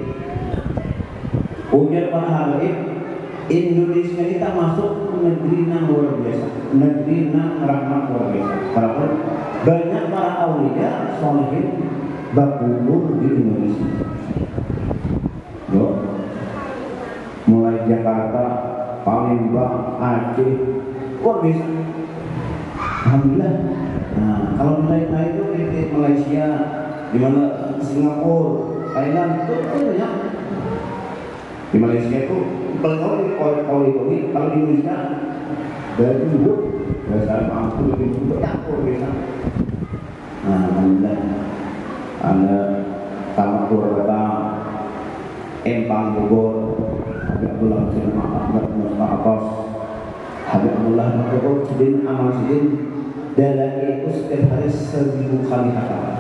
S2: ujian para habaib Indonesia kita masuk negeri yang luar biasa, negeri yang rahmat luar biasa. Walaupun banyak para awliya solehin berkumpul di Indonesia. Yo, mulai Jakarta, Palembang, Aceh, luar biasa. Alhamdulillah. Nah, kalau naik-naik itu di Malaysia, di mana Singapura, Thailand itu banyak. Di Malaysia itu paling kalau di kalau di Indonesia dari dulu dasar mampu lebih banyak luar biasa. Nah, alhamdulillah ada Tamak Purwata, Empang Bogor, Habib Abdullah Hussein Ahmad Mustafa Abbas, Habib Abdullah Makhluk Sidin Amal Sidin Dalai setiap hari seribu kali hatam.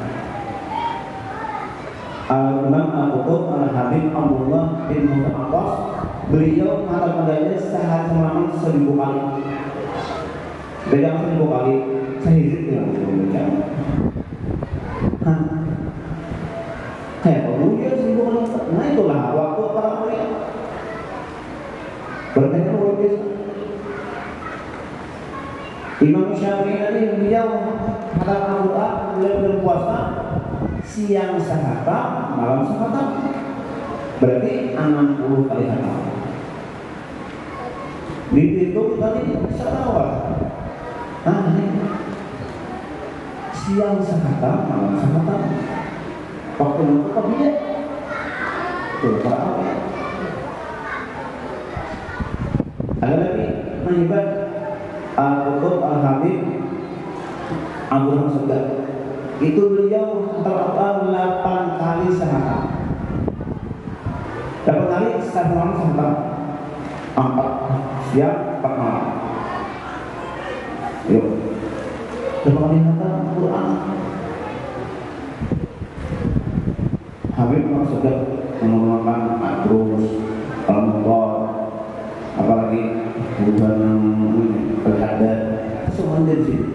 S2: Al-Imam Al-Qutub Al-Habib Abdullah bin Mustafa Abbas, beliau mengatakan sehari semalam seribu kali. Beda seribu kali sehari dengan membaca. Hah? Kayak kemudian seribu kali. Nah itulah waktu para mulia. Berkata luar biasa. Imam Syafi'i ini beliau kata Al-Quran beliau berpuasa siang sehata, malam sehata. Berarti enam puluh kali hata. Dihitung tadi setawar. Nah ini siang sehata, malam sehata. Waktu itu apa dia? Tuh apa? Ada lagi mengibat Al-Qutub Al-Habib Abdul Hasan. Itu beliau terapkan delapan kali sehari. delapan kali sehari malam sehari. Empat siang, empat malam. Yuk. delapan kali sehari Al-Quran. Habib sudah menggunakan Adrus, Al-Muqtar, apalagi hubungan berhadat semua dari sini.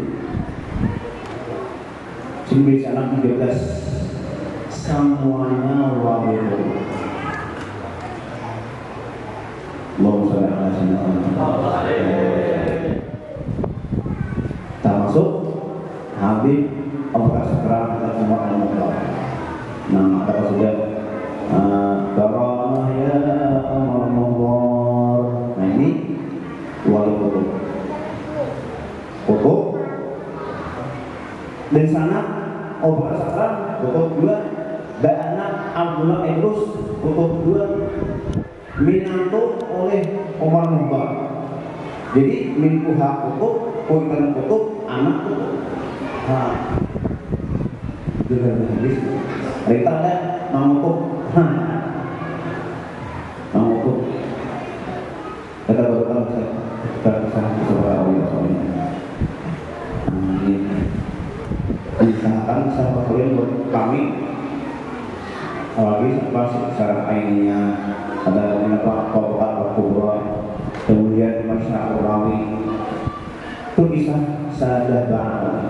S2: Sini anak tiga belas semuanya wali. Allahumma shalli ala sayyidina. Termasuk Habib Abu Bakar dan Umar Al-Muqtar. Nah, kata sudah karamah ya Umar. Nah ini wali kutub. Kutub dari sana Abu Bakar kutub dua, Ba'anak Abdullah Idrus kutub dua, Minanto oleh Umar Mubar. Jadi minkuha kutub, kuitan kutub, anak kutub. Nah, dengan hadis. Rita ada mampu. barukan kita bisa sebuah awal soalnya. Ini diusahakan siapa kalian buat kami, apalagi apa secara ainnya ada apa tobat kubra, kemudian masyarakat rawi itu bisa sadar banget.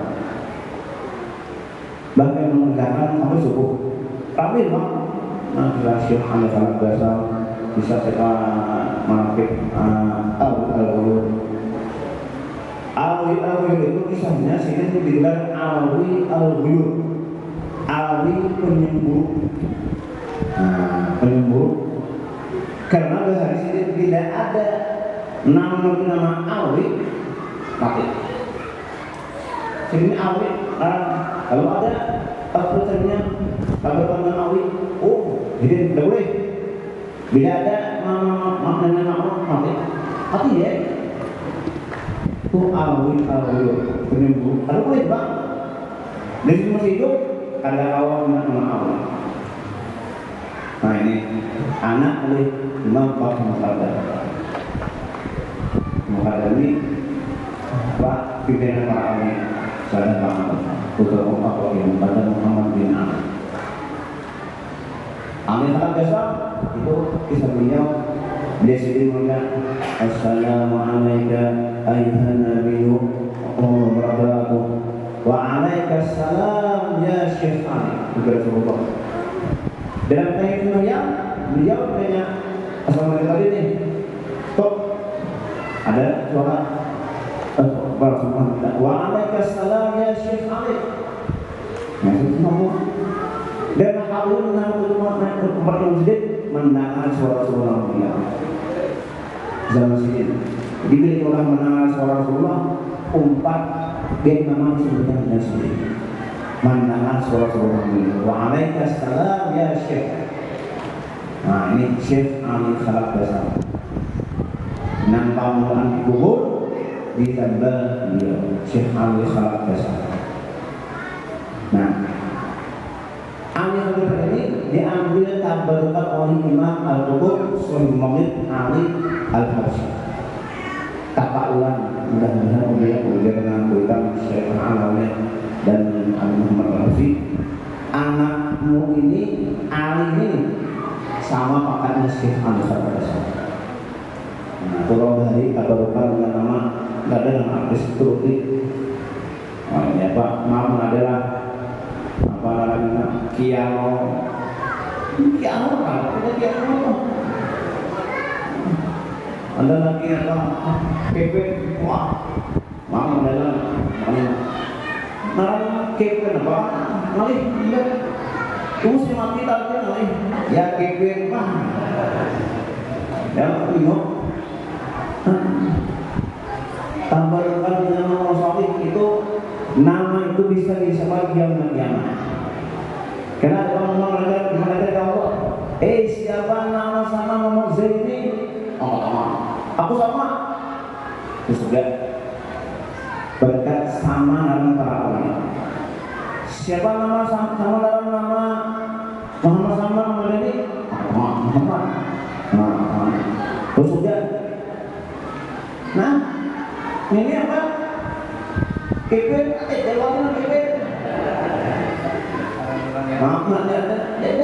S2: Bahkan mengerjakan sampai subuh. Tapi bang, nah jelasnya anda sangat biasa bisa kita menafik al-al-ulur. Alwi al-ulur itu kisahnya sini itu digelar alwi al-ulur. Alwi penyembur. Nah, penyembur. Karena bahasa di sini tidak ada nama nama alwi mati. Sini alwi, kalau ada pertanyaan kalau panggil alwi, oh jadi tidak boleh. Bila ada maknanya nama mati, mati ya. Itu alwi alwi penyembuh. Kalau boleh bang, dari situ masih hidup ada awal nama alwi. Nah ini anak oleh Imam Pak Muhammad. Muhammad ini Pak pimpinan para alwi sadar banget. Putra Muhammad yang pada Muhammad bin Ali. Ali sangat biasa itu kisah beliau. Dia sendiri mengatakan Assalamualaikum ayuhan nabiyyu wa barakatuh wa alaikassalam ya Syekh Ali. Itu Rasulullah. Dalam ayat Maryam beliau tanya Assalamualaikum tadi nih. Stop. Ada suara wa alaikassalam ya Syekh Ali. Maksudnya ngomong dan Harun naik ke rumah naik ke tempat yang sedikit mendengar suara-suara beliau. Zaman sini diberi orang mendengar suara Rasulullah umpat dia memang sebenarnya sendiri mendengar suara-suara beliau. Wa alaikassalam ya Syekh. Nah ini Syekh Ali Khalaf Basam. Nang pamulan kubur ditambah beliau Syekh Ali Khalaf Basam. Nah, Ali Khalaf ini diambil tabarkan oleh Imam Al-Qutub Sulaiman Maulid Ali Al-Habsyi. Tapak ulang mudah-mudahan beliau belajar dengan kuitan Syekh Al-Alawi dan Ali Muhammad Al-Habsyi. Anakmu ini Ali ini sama pakatnya Syekh Ali Khalaf Basam. Nah, kalau dari tabarkan dengan nama nggak ada nama artis Turki. Oh, ini apa? Maaf adalah apa namanya Kiano Kiano kan ada Kiano apa ada lagi apa Kepe wah mama adalah mana Kepe apa malih lihat kamu si mati tadi malih ya Kepe mah ya ini tambahkan nama Rasulullah itu nama itu bisa disebut kiamat-kiamat. Karena ada orang mereka mereka tahu, eh siapa nama sama Muhammad Zaid ini? Oh sama, aku sama. Itu sudah berkat sama dalam para ulama. Siapa nama sama, sama dalam nama Muhammad sama Muhammad ini? Muhammad. Nah, itu sudah. Nah, ini apa? Kepet, eh, jawabnya kepet. Maaf, ada, ada, ada.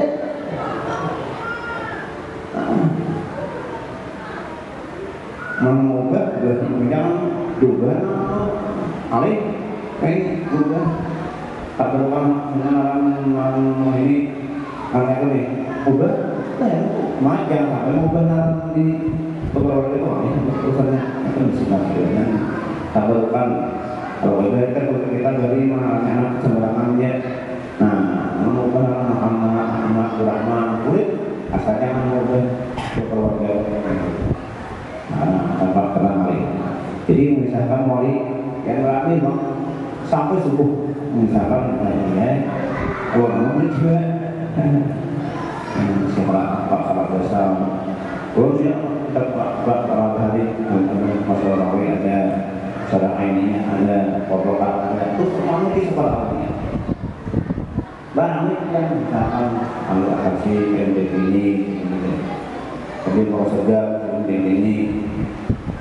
S2: Mengubah, berbincang, juga, alih, kayak juga. Tak berulang dengan orang ini, anak ini, ubah, macam apa? Ubah di beberapa itu, ini urusannya itu disebutkan. Tak berulang. Kalau kita kan kita dari mana anak sembarangannya, nah mengubah Muhammad Ahmad Rahman kulit asalnya mengubah keluarga, nah tanpa kenal hari. Jadi misalkan wali yang ramai bang sampai subuh, misalkan ya keluarga juga, siapa Pak Khalaf Basam, kalau dia terpak para hari masalah rawi ada. Secara ini ada pokok-pokok ada itu semuanya di sekolahnya. Barang yang misalkan ambil aksi M D ini, jadi mau sedang M D ini,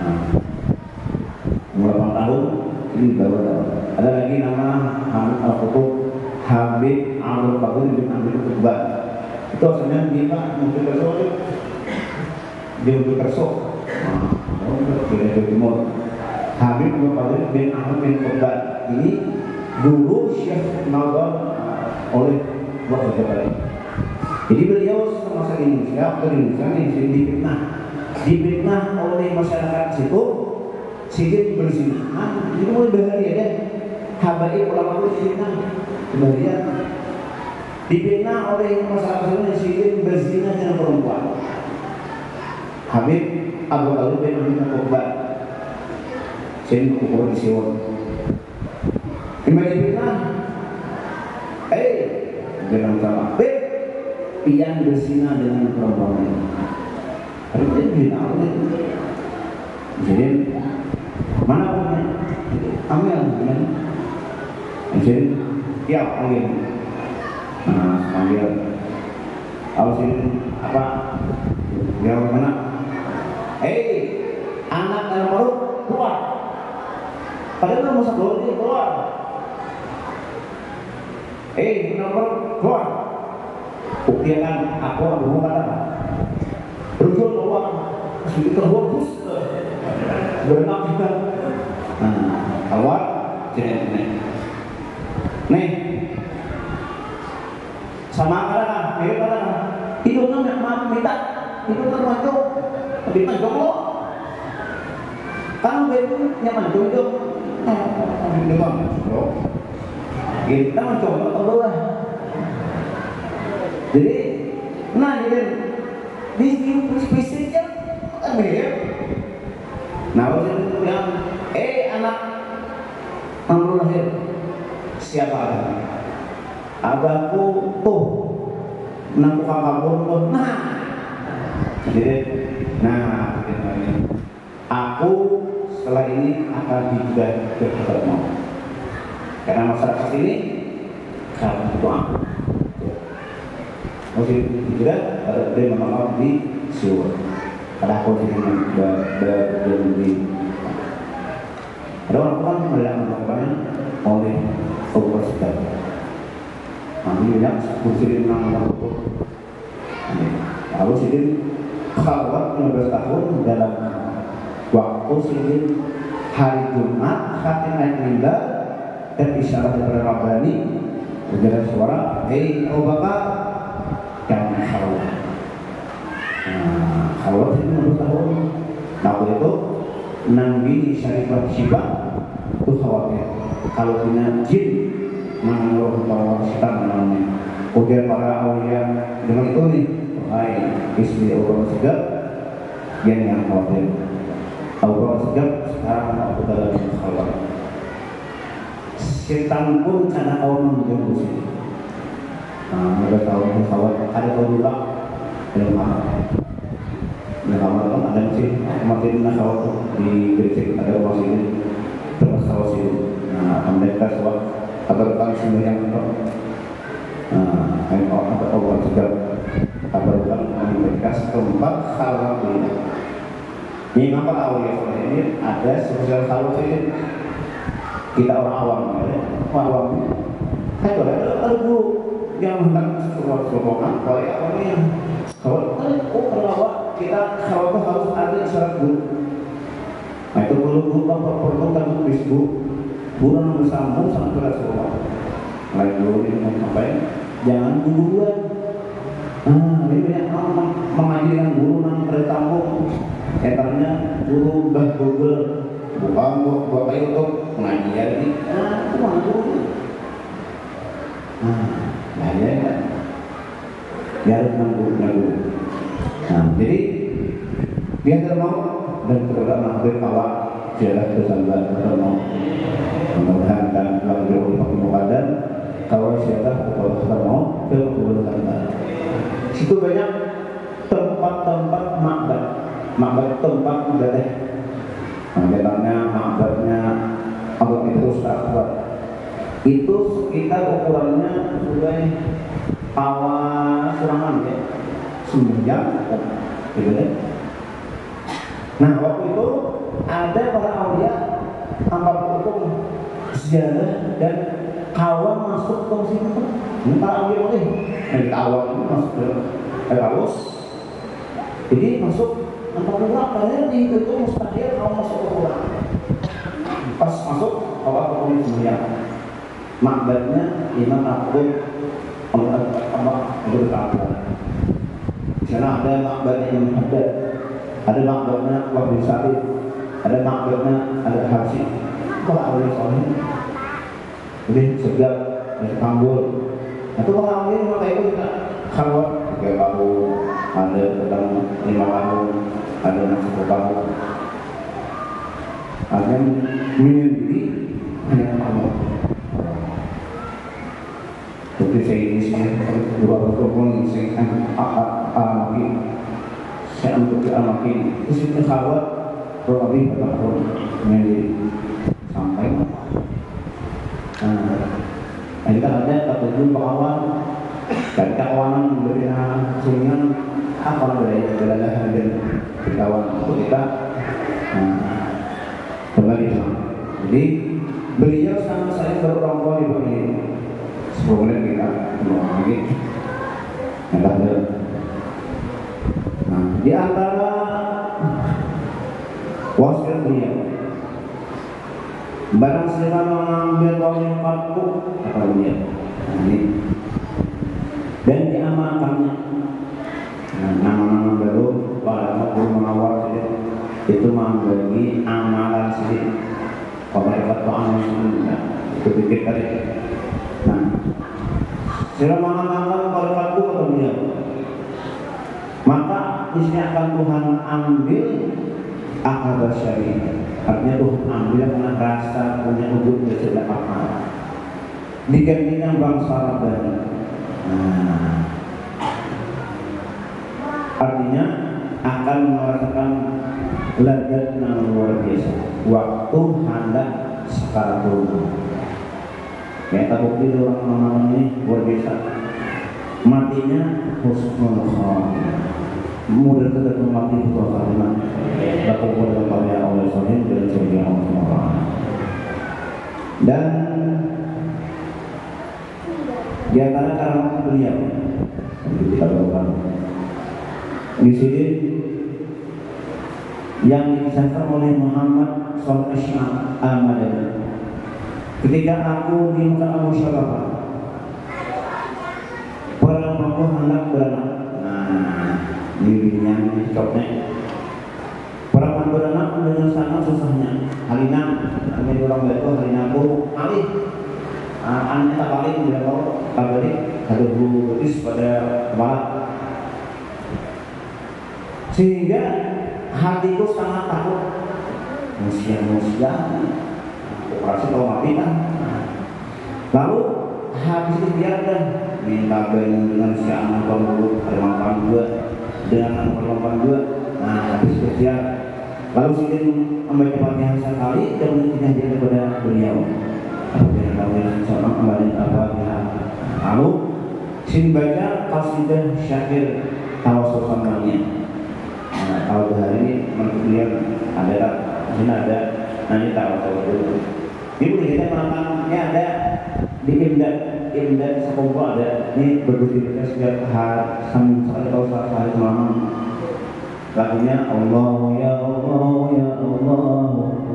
S2: ini baru ada. Ada lagi nama Hamid Al-Qutub, Habib Abdul Qadir bin Abdul Qutban. Itu asalnya dia Pak Mungkin Kerso, dia Mungkin Kerso, di Jawa Timur. Habib Abdul Qadir bin Ahmad bin Qutban ini dulu Syekh Nazar oleh Wakil Jabari. Jadi beliau semasa di Indonesia, atau di Indonesia ini sering dipitnah, dipitnah oleh masyarakat situ, sehingga berzina. Nah, itu mulai bahaya deh. Habaib ulama itu dipitnah, bahaya. Dipitnah oleh masyarakat situ, sehingga berzina dengan perempuan. Habib Abu Talib bin Abdul Qutban, sehingga ukuran di Siwon. Kembali dipitnah, eh, bilang sama, eh, pian berzina dengan perempuan ini. Tapi dia bilang, jadi mana punya? Kamu yang bilang, jadi ya panggil, nah panggil, awas ini apa? Dia mana? Eh, anak dan baru keluar. Padahal masa dulu dia keluar. Eh, nomor keluar. Buktikan aku aku kata berjual keluar sedikit keluar terus berenang kita. Nah, keluar jenis nih. Nih, sama kata mirip kata itu nggak mau minta itu termantu lebih mantu kok. Kan begitu nyaman tuh itu. Ini bang, kita mencoba tahu lah. Jadi, nah jadi di spesiesnya kan mirip. Nah, waktu itu bilang, eh anak kamu lahir siapa? Abahku tuh, menantu kakakku tuh. Nah, jadi, nah, aku setelah ini akan dijual ke ketemu. Karena masyarakat ini kalau itu aku. Masih juga dia menolak di Siwon. Ada aku di di ada orang orang melihat melakukannya oleh Abu Bakar. Nanti banyak kursi di mana itu. Lalu sidin khalwat lima belas tahun dalam waktu sidin hari Jumat hati naik mimbar dan isyarat dari Rabbani berjalan suara, hei Abu Bakar, jangan khalwat. Nah, khalwat itu menurut tahun. Nah, itu enam bini syarifat syibah itu khawatir kalau punya jin menurut para setan namanya. Kemudian para awliya dengan itu nih, hai istri Abu Bakar Siddiq yang yang khawatir. Abu Bakar Siddiq sekarang aku dalam khalwat. Setan pun karena kaum menjauh sini. Nah, mereka tahu khawatir ada keluar dalam kamar. Dalam kamar kan ada masjid, kemarin nakawat di gereja ada ruang sini, terus kawat sini. Nah, mereka suat atau tentang semua yang itu. Nah, yang orang atau orang juga kabarkan mereka tempat halal ini. Ini apa awalnya? Ini ada sosial halal ini. Kita orang awam, orang awam. Saya ada ada guru yang hendak keluar-keluar kalau apa yang kalau oh kalau kita kalau harus ada isyarat guru. Nah itu perlu guru perlukan Facebook guru bersambung sampai kelas sekolah. Lain dulu ini mau sampai jangan guru-guruan. Ah ini banyak orang mengaji dengan guru yang bertambung. Katanya guru bah Google bukan buat buat YouTube pengajian ini. Ah itu mana guru? Ah bahaya kan? Dia harus mengguru-guru. Nah, jadi dia termau dan terdapat mahbub awak jalan bersama termau. Mudah-mudahan dan lagi oleh Pak Mukaddam kalau siapa kalau termau ke bersama. Situ banyak tempat-tempat makbad, makbad tempat ibadah. Makbadnya, makbadnya Allah itu Ustaz. Itu sekitar ukurannya sudah awal serangan ya, sembilan gitu deh. Nah waktu itu ada para awliya tanpa hukum ziarah dan kawan masuk ke sini. Ini para awal boleh. Dari kawan itu masuk ke kawas. Jadi masuk empat puluh padahal di itu mustahil kamu masuk ke pulang. Pas masuk awal ke semua makbadnya Imam Abdul Allah berkata. Di sana ada makbadnya Imam Haddad, ada makbadnya Wahbi Sa'id, ada makbadnya ada Hasyim. Kalau awal soalnya, jadi sejak dari Kambul. Itu kalau awal maka itu kita kawat tiga tahun, ada tentang lima tahun, ada yang sepuluh tahun. Akan menyendiri hanya Allah. Jadi saya ini saya dua berkumpul saya alamakin, saya untuk alamakin. Terus itu kawat berlebih bertahun menyendiri sampai. Nah, kita ada ketujuh kawan dan kawanan berbeda sehingga apa namanya berada dan kawan untuk kita kembali. Jadi beliau sama saya berorong di begini sepuluh menit kita ngomong lagi. Nah, di antara wasiat beliau, barang siapa mengambil wafatku apa dia, nah, ini dan diamalkannya. Nah, nama-nama baru pada waktu mengawal saja itu membagi amalan sendiri. Kalau dapat doa sebelumnya itu pikir tadi. Nah, siapa mengamalkan wafatku kata dia, maka disini akan Tuhan ambil akal syariah. Artinya Tuhan ambil karena rasa punya wujud dan tidak apa digantikan bangsa Rabbani. Nah, artinya akan merasakan lezat yang luar biasa waktu hendak sekarang. Kayak tak bukti orang orang ini luar biasa. Matinya husnul khatimah. Mudah tetap mati husnul khatimah. Lakukan dalam karya Allah Subhanahu dan surga Allah. Dan di antara karamat beliau kita lakukan di sini yang dikisahkan oleh Muhammad Shallallahu Alaihi Wasallam ketika aku di Mekah Musyawarah perang aku hendak beranak. Nah, ini yang cocoknya perang beranak dengan sangat susahnya. Halina, kami orang itu halina aku alih anak tak paling tidak tahu kabari ada bulu betis pada kepala sehingga hatiku sangat takut. Musia-musia operasi kalau mati kan. Lalu habis itu dia ada minta dengan si anak kalau perlomban dua dengan perlomban dua. Nah habis itu dia lalu sini membaca Fatihah sekali dan mengingatkan dia kepada beliau. Seorang kembali apa ya. Lalu sini baca qasidah syakir tawassul samanya. Nah, kalau hari ini menurut beliau ada ini ada nanti tawassul dulu. Ini kita menantangnya ada di imdad imdad sekolah ada ini bagus kita setiap hari sampai atau sehari malam. Lagunya Allah ya Allah ya Allah.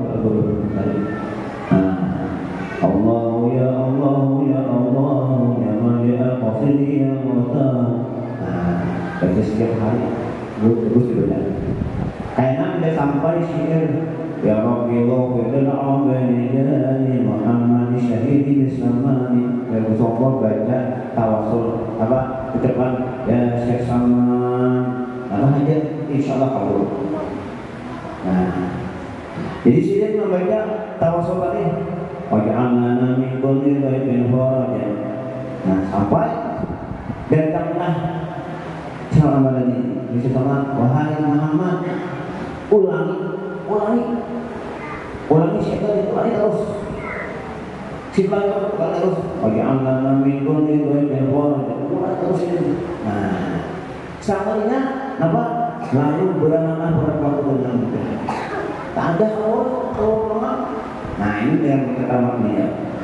S2: Allah ya Allah ya Allah ya Malia Qasidi ya Mata. Nah, baca setiap hari terus dibaca. Karena udah sampai syair ya Rabbi ghafir lana amali jalali Muhammad syahidi bismani. Ya Rasulullah baca tawassul apa ucapan ya Syekh Salman apa aja insyaallah kabul. Nah, jadi sini membaca tawassul tadi waj'alna min kulli dhaifin farajan. Nah, sampai datanglah salam ini disebutkan wahai Muhammad ulangi ulangi ulangi syaitan ulangi terus sifatnya ulangi terus waj'alna min kulli dhaifin farajan ulangi terus ini. Nah, sampainya apa? Lalu beranak berapa dengan tak ada orang kalau lemah. Nah ini yang keramat dia.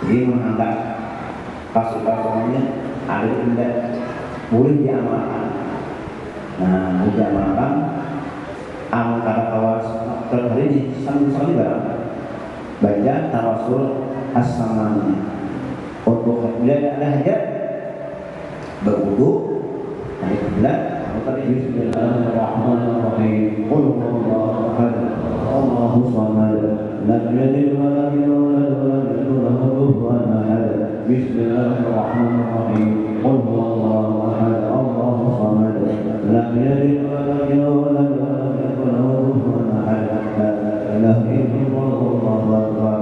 S2: Jadi menganggap pasukan-pasukannya ada tidak boleh diamalkan. Nah, boleh diamalkan. Amal kata kawas terkali di sambil-sambil barang baca tawasul as-samani. Untuk bila ada hajat berwudu, ada kiblat, tadi bismillahirrahmanirrahim. Qul huwallahu ahad, Allahu samad, lam yalid wa lam yulad wa lam yakul lahu kufuwan ahad. Bismillahirrahmanirrahim. Qul huwallahu ahad, Allahu samad, lam yalid wa lam yulad wa lam yakul lahu kufuwan ahad. La ilaha illallah, Allahu akbar.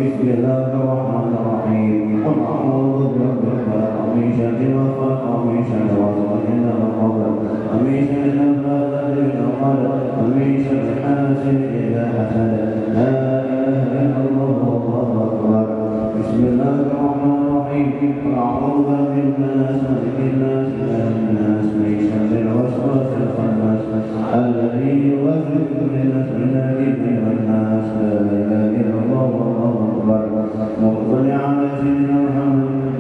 S2: Bismillahirrahmanirrahim. Qul a'udzu birabbil falaq, min syarri ma khalaq, min syarri ghasiqin idza waqab, min syarri naffathati fil 'uqad, min syarri hasidin idza hasad. La ilaha illallah, Allahu akbar. Bismillahirrahmanirrahim. Qul a'udzu birabbin nas, malikin nas, ilahin nas, min syarril waswasil khannas, alladzi yuwaswisu fi sudurin nas. La ilaha illallah, Allahu akbar. Salli ala sayyidina Muhammad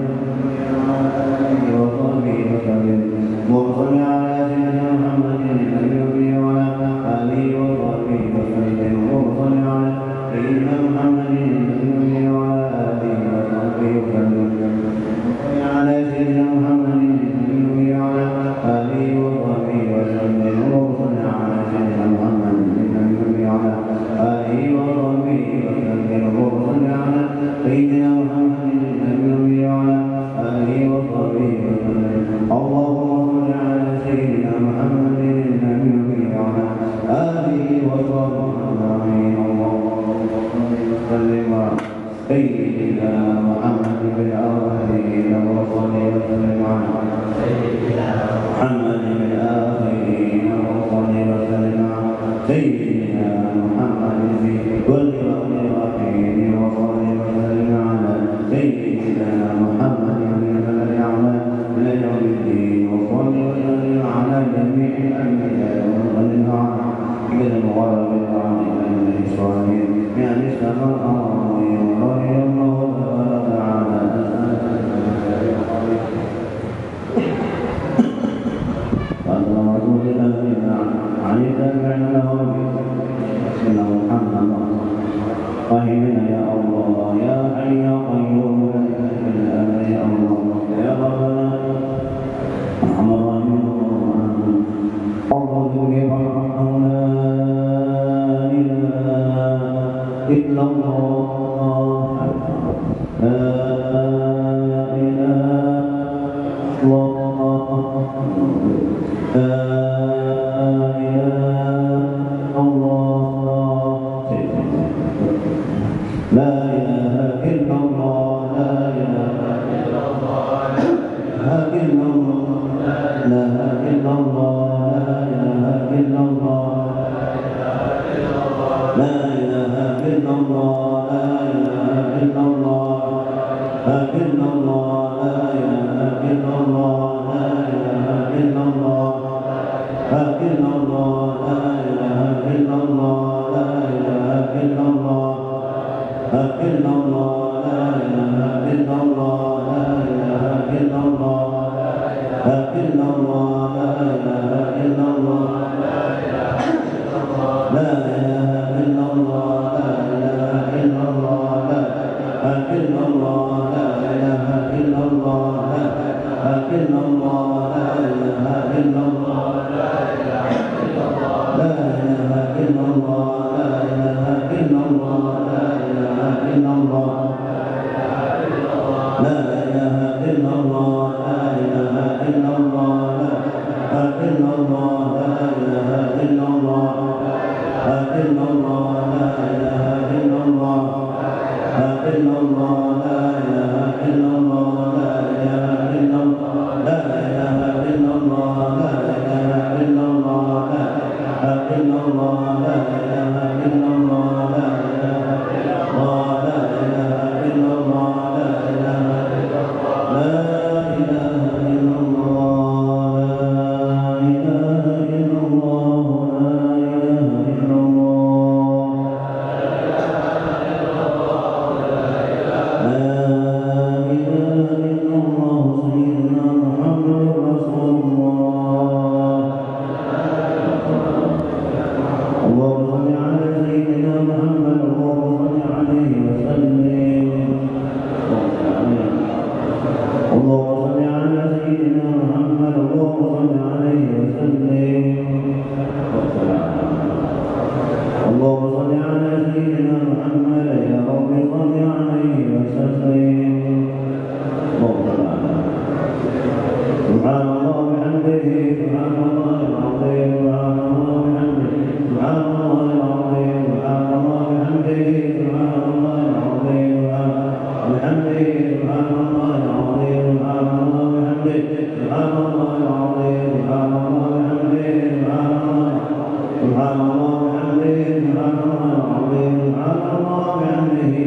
S2: wa sahbihi wa sallim. Salli ala sayyidina Muhammad al-nabiy wa ala alihi wa sahbihi wa sallim. Salli ala sayyidina Muhammad al-nabiy wa ala alihi wa sahbihi wa sallim. Salli ala sayyidina Muhammad al-nabiy wa ala alihi wa sahbihi wa sallim. Salli ala sayyidina Muhammad al-nabiy wa ala alihi wa sahbihi wa sallim. Salli ala sayyidina Muhammad al-nabiy wa ala alihi wa sahbihi wa sallam. Allahumma salli ala sayyidina Muhammad al-nabiy wa ala alihi wa sahbihi. Allahumma salli ala sayyidina Muhammad bil akhirin wa salli wa sallim ala sayyidina Muhammad bil akhirin wa salli wa sallim ala sayyidina Muhammad fi kulli waqtin wa hin wa salli wa sallim ala sayyidina Muhammad bil a'la ila yawmiddin wa salli wa sallim ala jami'il anbiya'i wa sallim ala ila al-mugharabi al-'azim al-isra'il ya nisama al-'azim wa rahimahullah ta'ala. Fahimna ya Allah, ya Hayy ya Qayyum, ya Allah, ya Rabbana, Muhammad Allahumma la ilaha illallah, la ilaha illallah.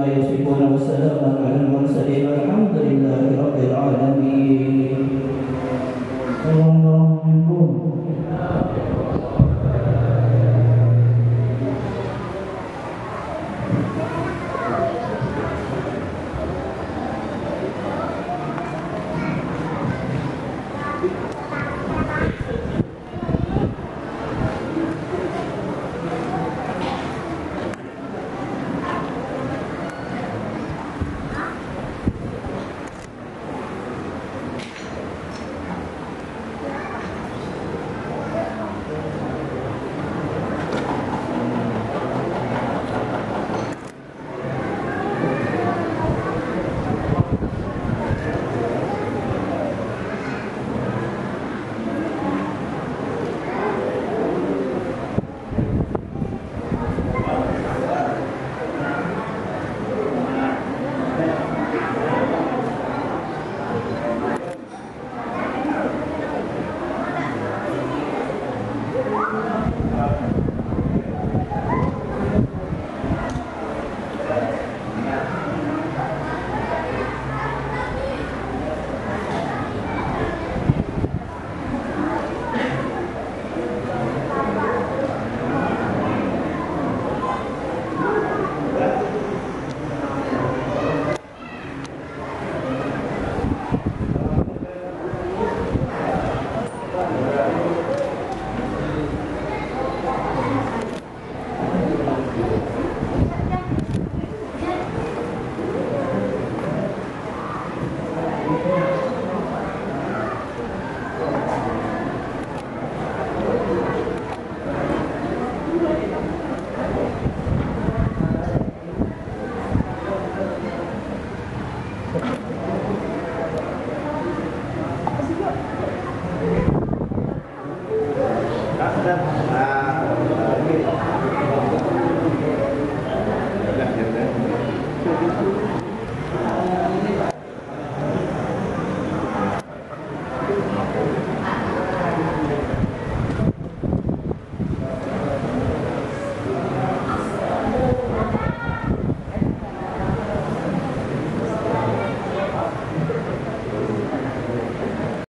S2: يصفون والسلام على